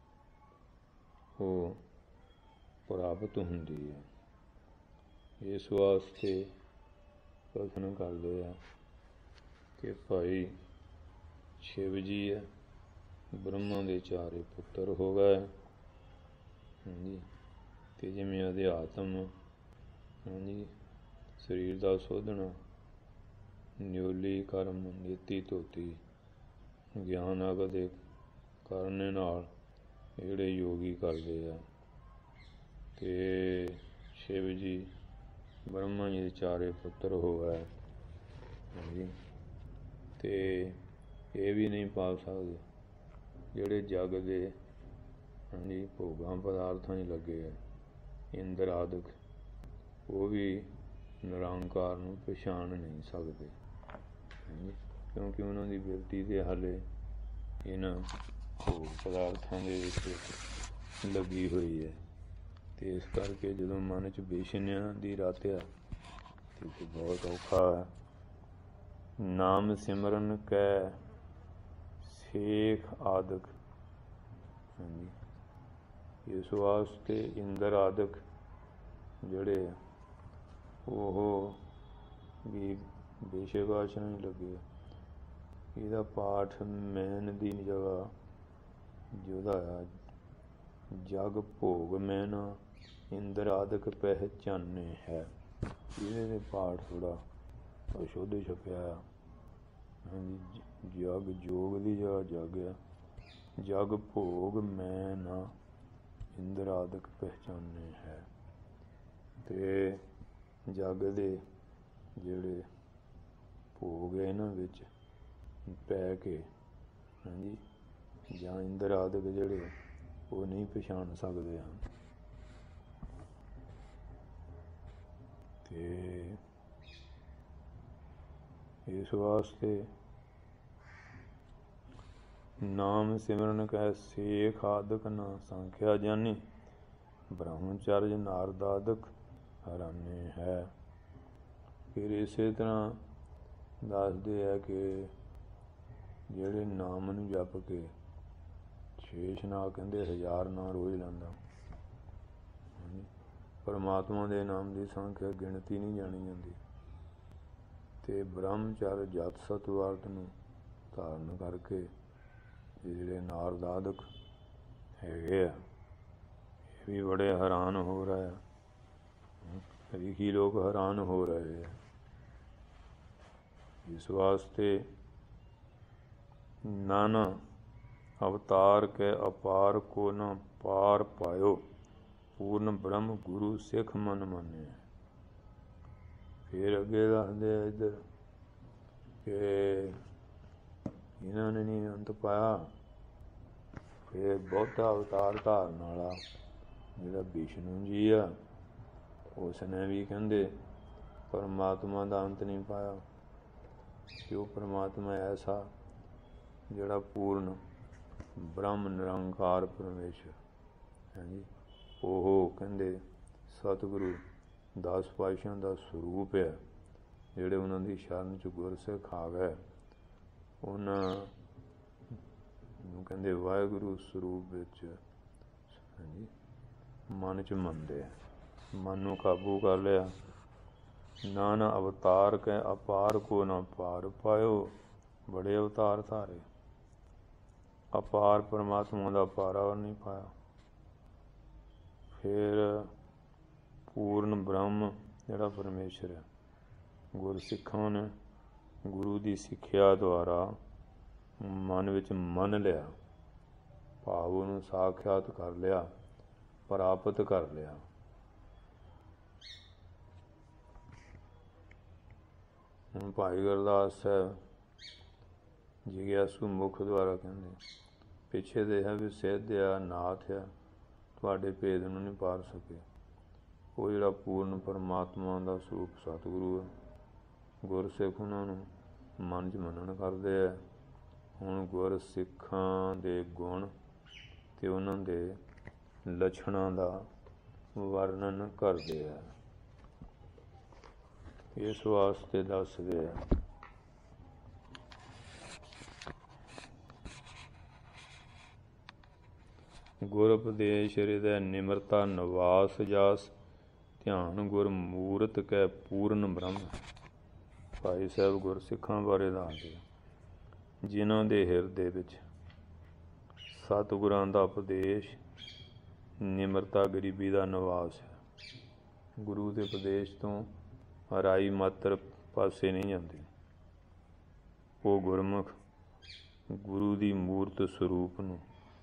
ਉਹ ਪ੍ਰਾਪਤ ਹੁੰਦੀ ਹੈ। ਇਸ ਵਾਸਤੇ ਕਥਨ ਕਰਦੇ ਆ ਕਿ ਭਾਈ ਸ਼ਿਵ ਜੀ ਹੈ, ਬ੍ਰਹਮਾ ਦੇ ਚਾਰੇ ਪੁੱਤਰ ਹੋ ਗਏ, ਹਾਂਜੀ, ਅਤੇ ਜਿਵੇਂ ਅਧਿਆਤਮ, ਹਾਂਜੀ, ਸਰੀਰ ਦਾ ਸੋਧਣਾ, ਨਿਉਲੀ ਕਰਮ, ਨੀਤੀ ਧੋਤੀ, ਗਿਆਨ ਆਗਤ ਦੇ ਕਰਨ ਨਾਲ ਜਿਹੜੇ ਯੋਗੀ ਕਰਦੇ ਆ। ਅਤੇ ਸ਼ਿਵ ਜੀ ਬ੍ਰਹਮਾ ਜੀ ਦੇ ਚਾਰੇ ਪੁੱਤਰ ਹੋ ਗਏ, ਹਾਂਜੀ, ਅਤੇ ਇਹ ਵੀ ਨਹੀਂ ਪਾ ਸਕਦੇ ਜਿਹੜੇ ਜੱਗ ਦੇ, ਹਾਂਜੀ, ਭੋਗਾਂ ਪਦਾਰਥਾਂ 'ਚ ਲੱਗੇ ਆ, ਇੰਦਰ ਆਦਿਕ, ਉਹ ਵੀ ਨਿਰੰਕਾਰ ਨੂੰ ਪਛਾਣ ਨਹੀਂ ਸਕਦੇ, ਹਾਂਜੀ, ਕਿਉਂਕਿ ਉਹਨਾਂ ਦੀ ਬਿਰਤੀ ਦੇ ਹਾਲੇ ਇਹਨਾਂ ਭੋਗ ਪਦਾਰਥਾਂ ਦੇ ਵਿੱਚ ਲੱਗੀ ਹੋਈ ਹੈ। ਅਤੇ ਇਸ ਕਰਕੇ ਜਦੋਂ ਮਨ 'ਚ ਬੇਸ਼ੱਕਿਆਂ ਦੀ ਰਾਤਿਆ, ਅਤੇ ਬਹੁਤ ਔਖਾ ਹੈ। ਨਾਮ ਸਿਮਰਨ ਕੈ ਸੇਖ ਆਦਿਕ, ਹਾਂਜੀ, ਇਸ ਵਾਸਤੇ ਇੰਦਰ ਆਦਿਕ ਜਿਹੜੇ ਉਹ ਵੀ ਬੇਸ਼ਕ ਆਸ਼ਰਮ ਨਹੀਂ ਲੱਗੇ। ਇਹਦਾ ਪਾਠ ਮੈਨ ਦੀ ਜਗ੍ਹਾ ਜਿਹਦਾ ਆ, ਜਗ ਭੋਗ ਮੈਨ ਇੰਦਰ ਆਦਿਕ ਪਹਿਚਾਨੇ ਹੈ, ਇਹਦੇ 'ਤੇ ਪਾਠ ਥੋੜ੍ਹਾ ਅਸ਼ੁੱਧ ਛਪਿਆ ਆ, ਹਾਂਜੀ, ਜਗ ਜੋਗ ਦੀ ਜਗ੍ਹਾ ਜਗ ਆ, ਜਗ ਭੋਗ ਮੈਂ ਨਾ ਇੰਦਰ ਆਦਿਕ ਪਹਿਚਾਨੇ ਹੈ। ਤੇ ਜੱਗ ਦੇ ਜਿਹੜੇ ਭੋਗ ਹੈ ਇਹਨਾਂ ਵਿੱਚ ਪੈ ਕੇ ਹਾਂਜੀ ਜਾਂ ਇੰਦਰ ਆਦਿਕ ਜਿਹੜੇ ਉਹ ਨਹੀਂ ਪਛਾਣ ਸਕਦੇ ਹਨ। ਤੇ ਇਸ ਵਾਸਤੇ ਨਾਮ ਸਿਮਰਨ ਕੈ ਸੇਖ ਆਦਿਕ ਨਾ ਸੰਖਿਆ ਜਾਨੀ, ਬ੍ਰਹਮਚਰਜ ਨਾਰਦ ਆਦਿਕ ਹਰਾਨੇ ਹੈ। ਫਿਰ ਇਸੇ ਤਰ੍ਹਾਂ ਦੱਸਦੇ ਹੈ ਕਿ ਜਿਹੜੇ ਨਾਮ ਨੂੰ ਜਪ ਕੇ ਸ਼ੇਸ਼ ਨਾਲ ਕਹਿੰਦੇ ਹਜ਼ਾਰ ਨਾਂ ਰੋਜ਼ ਲੈਂਦਾ, ਪਰਮਾਤਮਾ ਦੇ ਨਾਮ ਦੀ ਸੰਖਿਆ ਗਿਣਤੀ ਨਹੀਂ ਜਾਣੀ ਜਾਂਦੀ। ਤੇ ਬ੍ਰਹਮਚਰ ਜਤ ਸਤਵਾਰਤ ਨੂੰ ਧਾਰਨ ਕਰਕੇ ਜਿਹੜੇ ਨਾਰਦ ਆਦਿਕ ਹੈਗੇ ਆ, ਇਹ ਵੀ ਬੜੇ ਹੈਰਾਨ ਹੋ ਰਹੇ ਆ। ਰਿਖੀ ਲੋਕ ਹੈਰਾਨ ਹੋ ਰਹੇ ਆ। ਇਸ ਵਾਸਤੇ ਨਾਨਾ ਅਵਤਾਰ ਕੇ ਅਪਾਰ ਕੋ ਨ ਪਾਰ ਪਾਇਓ, ਪੂਰਨ ਬ੍ਰਹਮ ਗੁਰੂ ਸਿੱਖ ਮਨ ਮੰਨੇ। ਫਿਰ ਅੱਗੇ ਦੱਸਦੇ ਆ ਇੱਧਰ ਕਿ ਇਹਨਾਂ ਨੇ ਨਹੀਂ ਅੰਤ ਪਾਇਆ। ਫਿਰ ਬਹੁਤਾ ਅਵਤਾਰ ਧਾਰਨ ਵਾਲਾ ਜਿਹੜਾ ਵਿਸ਼ਨੂੰ ਜੀ ਆ, ਉਸ ਨੇ ਵੀ ਕਹਿੰਦੇ ਪਰਮਾਤਮਾ ਦਾ ਅੰਤ ਨਹੀਂ ਪਾਇਆ। ਕਿ ਉਹ ਪਰਮਾਤਮਾ ਐਸਾ ਜਿਹੜਾ ਪੂਰਨ ਬ੍ਰਹਮ ਨਿਰੰਕਾਰ ਪਰਮੇਸ਼ਰ ਹਾਂਜੀ, ਉਹ ਕਹਿੰਦੇ ਸਤਿਗੁਰੂ ਦਸ ਪਾਤਸ਼ਾਹਾਂ ਦਾ ਸਰੂਪ ਹੈ। ਜਿਹੜੇ ਉਹਨਾਂ ਦੀ ਸ਼ਰਨ 'ਚ ਗੁਰਸਿੱਖ ਆ ਗਏ, ਉਹਨਾਂ ਨੂੰ ਕਹਿੰਦੇ ਵਾਹਿਗੁਰੂ ਸਰੂਪ ਵਿੱਚ ਹਾਂਜੀ ਮਨ 'ਚ ਮੰਨਦੇ ਆ। ਮਨ ਨੂੰ ਕਾਬੂ ਕਰ ਲਿਆ। ਨਾਨਾ ਅਵਤਾਰ ਕੈ ਅਪਾਰ ਕੋ ਨਾ ਪਾਰ ਪਾਇਓ, ਬੜੇ ਅਵਤਾਰ ਧਾਰੇ, ਅਪਾਰ ਪਰਮਾਤਮਾ ਦਾ ਪਾਰਾਵਾਰ ਨਹੀਂ ਪਾਇਆ। ਫਿਰ ਪੂਰਨ ਬ੍ਰਹਮ ਜਿਹੜਾ ਪਰਮੇਸ਼ਰ ਹੈ, ਗੁਰਸਿੱਖਾਂ ਨੇ ਗੁਰੂ ਦੀ ਸਿੱਖਿਆ ਦੁਆਰਾ ਮਨ ਵਿੱਚ ਮੰਨ ਲਿਆ, ਭਾਵ ਉਹਨੂੰ ਸਾਖਿਆਤ ਕਰ ਲਿਆ, ਪ੍ਰਾਪਤ ਕਰ ਲਿਆ। ਹੁਣ ਭਾਈ ਗੁਰਦਾਸ ਸਾਹਿਬ ਜਿਗਿਆਸੂ ਮੁੱਖ ਦੁਆਰਾ ਕਹਿੰਦੇ ਪਿੱਛੇ ਦੇ ਹੈ ਵੀ ਸਿੱਧ ਆ, ਨਾਥ ਆ, ਤੁਹਾਡੇ ਭੇਦ ਨੂੰ ਨਹੀਂ ਪਾਰ ਸਕੇ। ਉਹ ਜਿਹੜਾ ਪੂਰਨ ਪਰਮਾਤਮਾ ਦਾ ਸਰੂਪ ਸਤਿਗੁਰੂ ਹੈ, ਗੁਰਸਿੱਖ ਉਹਨਾਂ ਨੂੰ ਮਨ 'ਚ ਮੰਨਣ ਕਰਦੇ ਹੈ। ਹੁਣ ਗੁਰਸਿੱਖਾਂ ਦੇ ਗੁਣ ਅਤੇ ਉਹਨਾਂ ਦੇ ਲੱਛਣਾਂ ਦਾ ਵਰਣਨ ਕਰਦੇ ਹੈ। ਇਸ ਵਾਸਤੇ ਦੱਸਦੇ ਆ ਗੁਰ ਉਪਦੇਸ਼ ਹਿਰਦੈ ਨਿਮਰਤਾ ਨਿਵਾਸ ਜਾਸ, ਧਿਆਨ ਗੁਰ ਮੂਰਤ ਕੈ ਪੂਰਨ ਬ੍ਰਹਮ। ਭਾਈ ਸਾਹਿਬ ਗੁਰਸਿੱਖਾਂ ਬਾਰੇ ਦੱਸਦੇ ਜਿਨ੍ਹਾਂ ਦੇ ਹਿਰਦੇ ਵਿੱਚ ਸਤਿਗੁਰਾਂ ਦਾ ਉਪਦੇਸ਼, ਨਿਮਰਤਾ ਗਰੀਬੀ ਦਾ ਨਿਵਾਸ ਹੈ। ਗੁਰੂ ਦੇ ਉਪਦੇਸ਼ ਤੋਂ ਹਰਾਈ ਮਾਤਰ ਪਾਸੇ ਨਹੀਂ ਜਾਂਦੇ। ਉਹ ਗੁਰਮੁਖ ਗੁਰੂ ਦੀ ਮੂਰਤ ਸਰੂਪ ਨੂੰ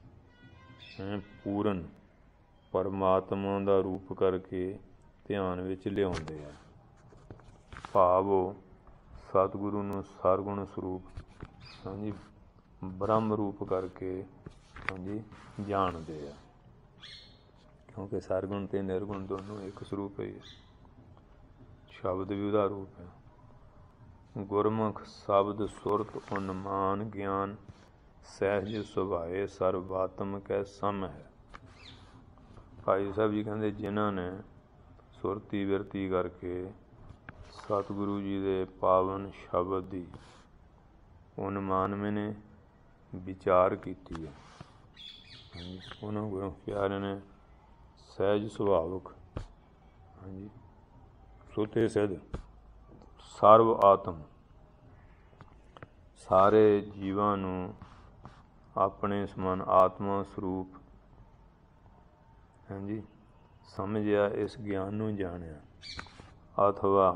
ਪੂਰਨ ਪਰਮਾਤਮਾ ਦਾ ਰੂਪ ਕਰਕੇ ਧਿਆਨ ਵਿੱਚ ਲਿਆਉਂਦੇ ਆ। ਭਾਵ ਉਹ ਸਤਿਗੁਰੂ ਨੂੰ ਸਰਗੁਣ ਸਰੂਪ ਹਾਂਜੀ ਬ੍ਰਹਮ ਰੂਪ ਕਰਕੇ ਹਾਂਜੀ ਜਾਣਦੇ ਆ। ਕਿਉਂਕਿ ਸਰਗੁਣ ਅਤੇ ਨਿਰਗੁਣ ਦੋਨੋਂ ਇੱਕ ਸਰੂਪ ਹੀ ਹੈ, ਸ਼ਬਦ ਵੀ ਉਹਦਾ ਰੂਪ ਹੈ। ਗੁਰਮੁਖ ਸ਼ਬਦ ਸੁਰਤ ਉਨਮਾਨ ਗਿਆਨ, ਸਹਿਜ ਸੁਭਾਏ ਸਰਵਾਤਮ ਕੈ ਸਮ ਹੈ। ਭਾਈ ਸਾਹਿਬ ਜੀ ਕਹਿੰਦੇ ਜਿਨ੍ਹਾਂ ਨੇ ਸੁਰਤੀ ਬਿਰਤੀ ਕਰਕੇ ਸਤਿਗੁਰੂ ਜੀ ਦੇ ਪਾਵਨ ਸ਼ਬਦ ਦੀ ਉਨਮਾਨਵੇਂ ਨੇ ਵਿਚਾਰ ਕੀਤੀ ਹੈ। ਹਾਂਜੀ ਉਹਨਾਂ ਗੁਰੂ ਪਿਆਰਿਆਂ ਨੇ ਸਹਿਜ ਸੁਭਾਵਕ ਹਾਂਜੀ ਸੁਤੇ ਸਿੱਧ ਸਰਵ ਆਤਮ ਸਾਰੇ ਜੀਵਾਂ ਨੂੰ ਆਪਣੇ ਸਮਾਨ ਆਤਮਾ ਸਰੂਪ ਹਾਂਜੀ ਸਮਝਿਆ, ਇਸ ਗਿਆਨ ਨੂੰ ਜਾਣਿਆ। ਅਥਵਾ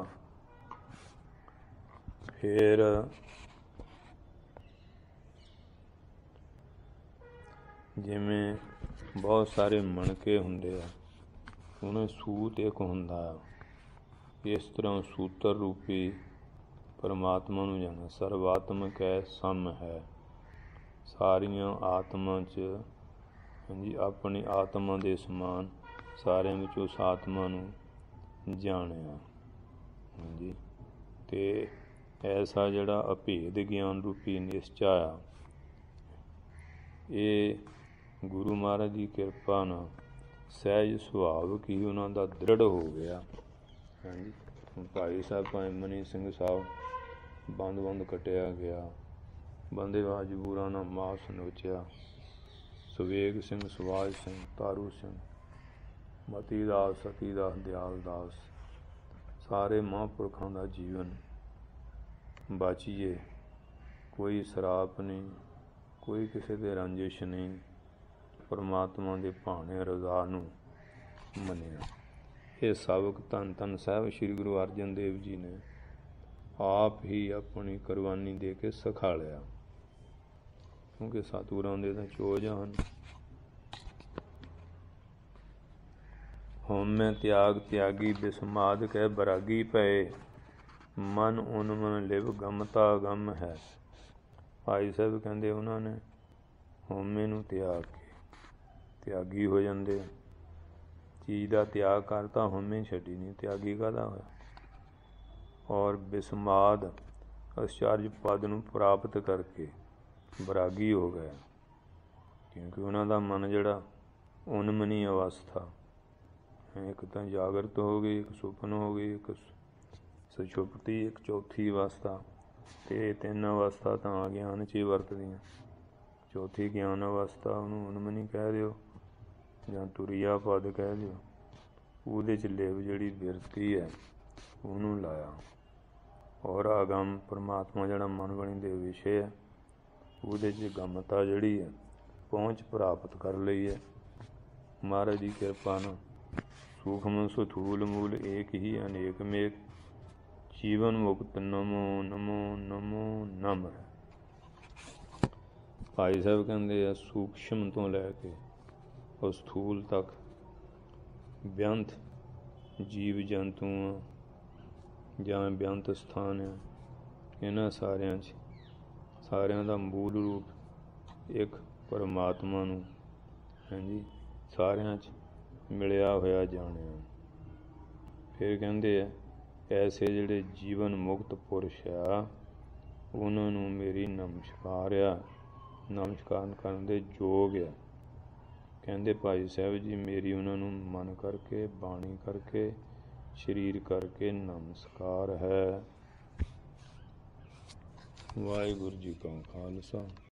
ਫਿਰ ਜਿਵੇਂ ਬਹੁਤ ਸਾਰੇ ਮਣਕੇ ਹੁੰਦੇ ਆ, ਉਹਨਾਂ ਸੂਤ ਇੱਕ ਹੁੰਦਾ ਆ, ਇਸ ਤਰ੍ਹਾਂ ਸੂਤਰ ਰੂਪੀ ਪਰਮਾਤਮਾ ਨੂੰ ਜਾਣਾ। ਸਰਵਾਤਮਕ ਹੈ, ਸਮ ਹੈ, ਸਾਰੀਆਂ ਆਤਮਾ 'ਚ ਹਾਂਜੀ ਆਪਣੀ ਆਤਮਾ ਦੇ ਸਮਾਨ ਸਾਰਿਆਂ ਵਿੱਚ ਉਸ ਆਤਮਾ ਨੂੰ ਜਾਣਿਆ। ਹਾਂਜੀ ਅਤੇ ਐਸਾ ਜਿਹੜਾ ਅਭੇਦ ਗਿਆਨ ਰੂਪੀ ਨਿਸ਼ਚਾ ਆ, ਇਹ ਗੁਰੂ ਮਹਾਰਾਜ ਦੀ ਕਿਰਪਾ ਨਾਲ ਸਹਿਜ ਸੁਭਾਵਿਕ ਹੀ ਉਹਨਾਂ ਦਾ ਦ੍ਰਿੜ ਹੋ ਗਿਆ। ਹਾਂਜੀ ਭਾਈ ਸਾਹਿਬ ਭਾਈ ਮਨੀ ਸਿੰਘ ਸਾਹਿਬ ਬੰਦ ਬੰਦ ਕੱਟਿਆ ਗਿਆ, ਬੰਦੇਵਾਜ ਜਬੂਰਾਂ ਨਾਲ ਮਾਸ ਨੋਚਿਆ, ਸੁਵੇਗ ਸਿੰਘ, ਸੁਭਾਸ਼ ਸਿੰਘ, ਤਾਰੂ ਸਿੰਘ, ਮਤੀ ਦਾਸ, ਸਤੀ ਦਾਸ, ਦਿਆਲ ਦਾਸ, ਸਾਰੇ ਮਹਾਂਪੁਰਖਾਂ ਦਾ ਜੀਵਨ ਬਾਚੀਏ, ਕੋਈ ਸਰਾਪ ਨਹੀਂ, ਕੋਈ ਕਿਸੇ ਦੇ ਰੰਜਿਸ਼ ਨਹੀਂ, ਪਰਮਾਤਮਾ ਦੇ ਭਾਣੇ ਰਜ਼ਾ ਨੂੰ ਮੰਨਿਆ। ਇਹ ਸਬਕ ਧੰਨ ਧੰਨ ਸਾਹਿਬ ਸ਼੍ਰੀ ਗੁਰੂ ਅਰਜਨ ਦੇਵ ਜੀ ਨੇ ਆਪ ਹੀ ਆਪਣੀ ਕੁਰਬਾਨੀ ਦੇ ਕੇ ਸਿਖਾਲਿਆ, ਕਿਉਂਕਿ ਸਤਿਗੁਰਾਂ ਦੇ ਤਾਂ ਚੋਜ ਹਨ। ਹਉਮੈ ਤਿਆਗ ਤਿਆਗੀ ਬਿਸਮਾਦ ਕਹਿ ਬਰਾਗੀ ਪਏ, ਮਨ ਉਨਮਨ ਲਿਵ ਗਮਤਾ ਗਮ ਹੈ। ਭਾਈ ਸਾਹਿਬ ਕਹਿੰਦੇ ਉਹਨਾਂ ਨੇ ਹਉਮੈ ਨੂੰ ਤਿਆਗ ਕੇ ਤਿਆਗੀ ਹੋ ਜਾਂਦੇ ਆ। ਚੀਜ਼ ਦਾ ਤਿਆਗ ਕਰਤਾ, ਹਉਮੈ ਛੱਡੀ ਨਹੀਂ, ਤਿਆਗੀ ਕਾਹਦਾ ਹੋਇਆ। ਔਰ ਬਿਸਮਾਦ ਅਚਰਜ ਪਦ ਨੂੰ ਪ੍ਰਾਪਤ ਕਰਕੇ ਬਰਾਗੀ ਹੋ ਗਏ, ਕਿਉਂਕਿ ਉਹਨਾਂ ਦਾ ਮਨ ਜਿਹੜਾ ਉਨਮਨੀ ਅਵਸਥਾ, ਇੱਕ ਤਾਂ ਜਾਗਰਤ ਹੋ ਗਈ, ਇੱਕ ਸੁਪਨ ਹੋ ਗਈ, ਇੱਕ ਸੁਸ਼ੁਪਤੀ, ਇੱਕ ਚੌਥੀ ਅਵਸਥਾ, ਅਤੇ ਤਿੰਨ ਅਵਸਥਾ ਤਾਂ ਗਿਆਨ 'ਚ ਹੀ ਵਰਤਦੀਆਂ। ਚੌਥੀ ਗਿਆਨ ਅਵਸਥਾ ਉਹਨੂੰ ਉਨਮਨੀ ਕਹਿ ਦਿਓ ਜਾਂ ਤੁਰੀਆ ਪਦ ਕਹਿ ਦਿਓ, ਉਹਦੇ 'ਚ ਲਿਵ ਜਿਹੜੀ ਬਿਰਤੀ ਹੈ ਉਹਨੂੰ ਲਾਇਆ। ਔਰ ਅਗੰਮ ਪਰਮਾਤਮਾ ਜਿਹੜਾ ਮਨ ਬਣੀ ਦੇ ਵਿਸ਼ੇ ਹੈ, ਉਹਦੇ 'ਚ ਗਮਤਾ ਜਿਹੜੀ ਹੈ ਪਹੁੰਚ ਪ੍ਰਾਪਤ ਕਰ ਲਈ ਹੈ। ਮਹਾਰਾਜ ਦੀ ਕਿਰਪਾ ਨਾਲ ਸੂਖਮ ਸਥੂਲ ਮੂਲ ਏਕ ਹੀ ਅਨੇਕ ਮੇਕ, ਜੀਵਨ ਮੁਕਤ ਨਮੋ ਨਮੋ ਨਮੋ ਨਮ ਹੈ। ਭਾਈ ਸਾਹਿਬ ਕਹਿੰਦੇ ਆ ਸੂਖਸ਼ਮ ਤੋਂ ਲੈ ਕੇ ਉਹ ਸਥੂਲ ਤੱਕ ਬੇਅੰਤ ਜੀਵ ਜੰਤੂ ਜਾਂ ਬੇਅੰਤ ਸਥਾਨ ਆ, ਇਹਨਾਂ ਸਾਰਿਆਂ 'ਚ ਸਾਰਿਆਂ ਦਾ ਮੂਲ ਰੂਪ ਇੱਕ ਪਰਮਾਤਮਾ ਨੂੰ ਹਾਂਜੀ ਸਾਰਿਆਂ 'ਚ ਮਿਲਿਆ ਹੋਇਆ ਜਾਣਿਆ। ਫਿਰ ਕਹਿੰਦੇ ਆ ਐਸੇ ਜਿਹੜੇ ਜੀਵਨ ਮੁਕਤ ਪੁਰਸ਼ ਆ, ਉਹਨਾਂ ਨੂੰ ਮੇਰੀ ਨਮਸਕਾਰ ਆ, ਨਮਸਕਾਰ ਕਰਨ ਦੇ ਯੋਗ ਆ। ਕਹਿੰਦੇ ਭਾਈ ਸਾਹਿਬ ਜੀ ਮੇਰੀ ਉਹਨਾਂ ਨੂੰ ਮਨ ਕਰਕੇ, ਬਾਣੀ ਕਰਕੇ, ਸਰੀਰ ਕਰਕੇ ਨਮਸਕਾਰ ਹੈ। ਵਾਹਿਗੁਰੂ ਜੀ ਕਾ ਖਾਲਸਾ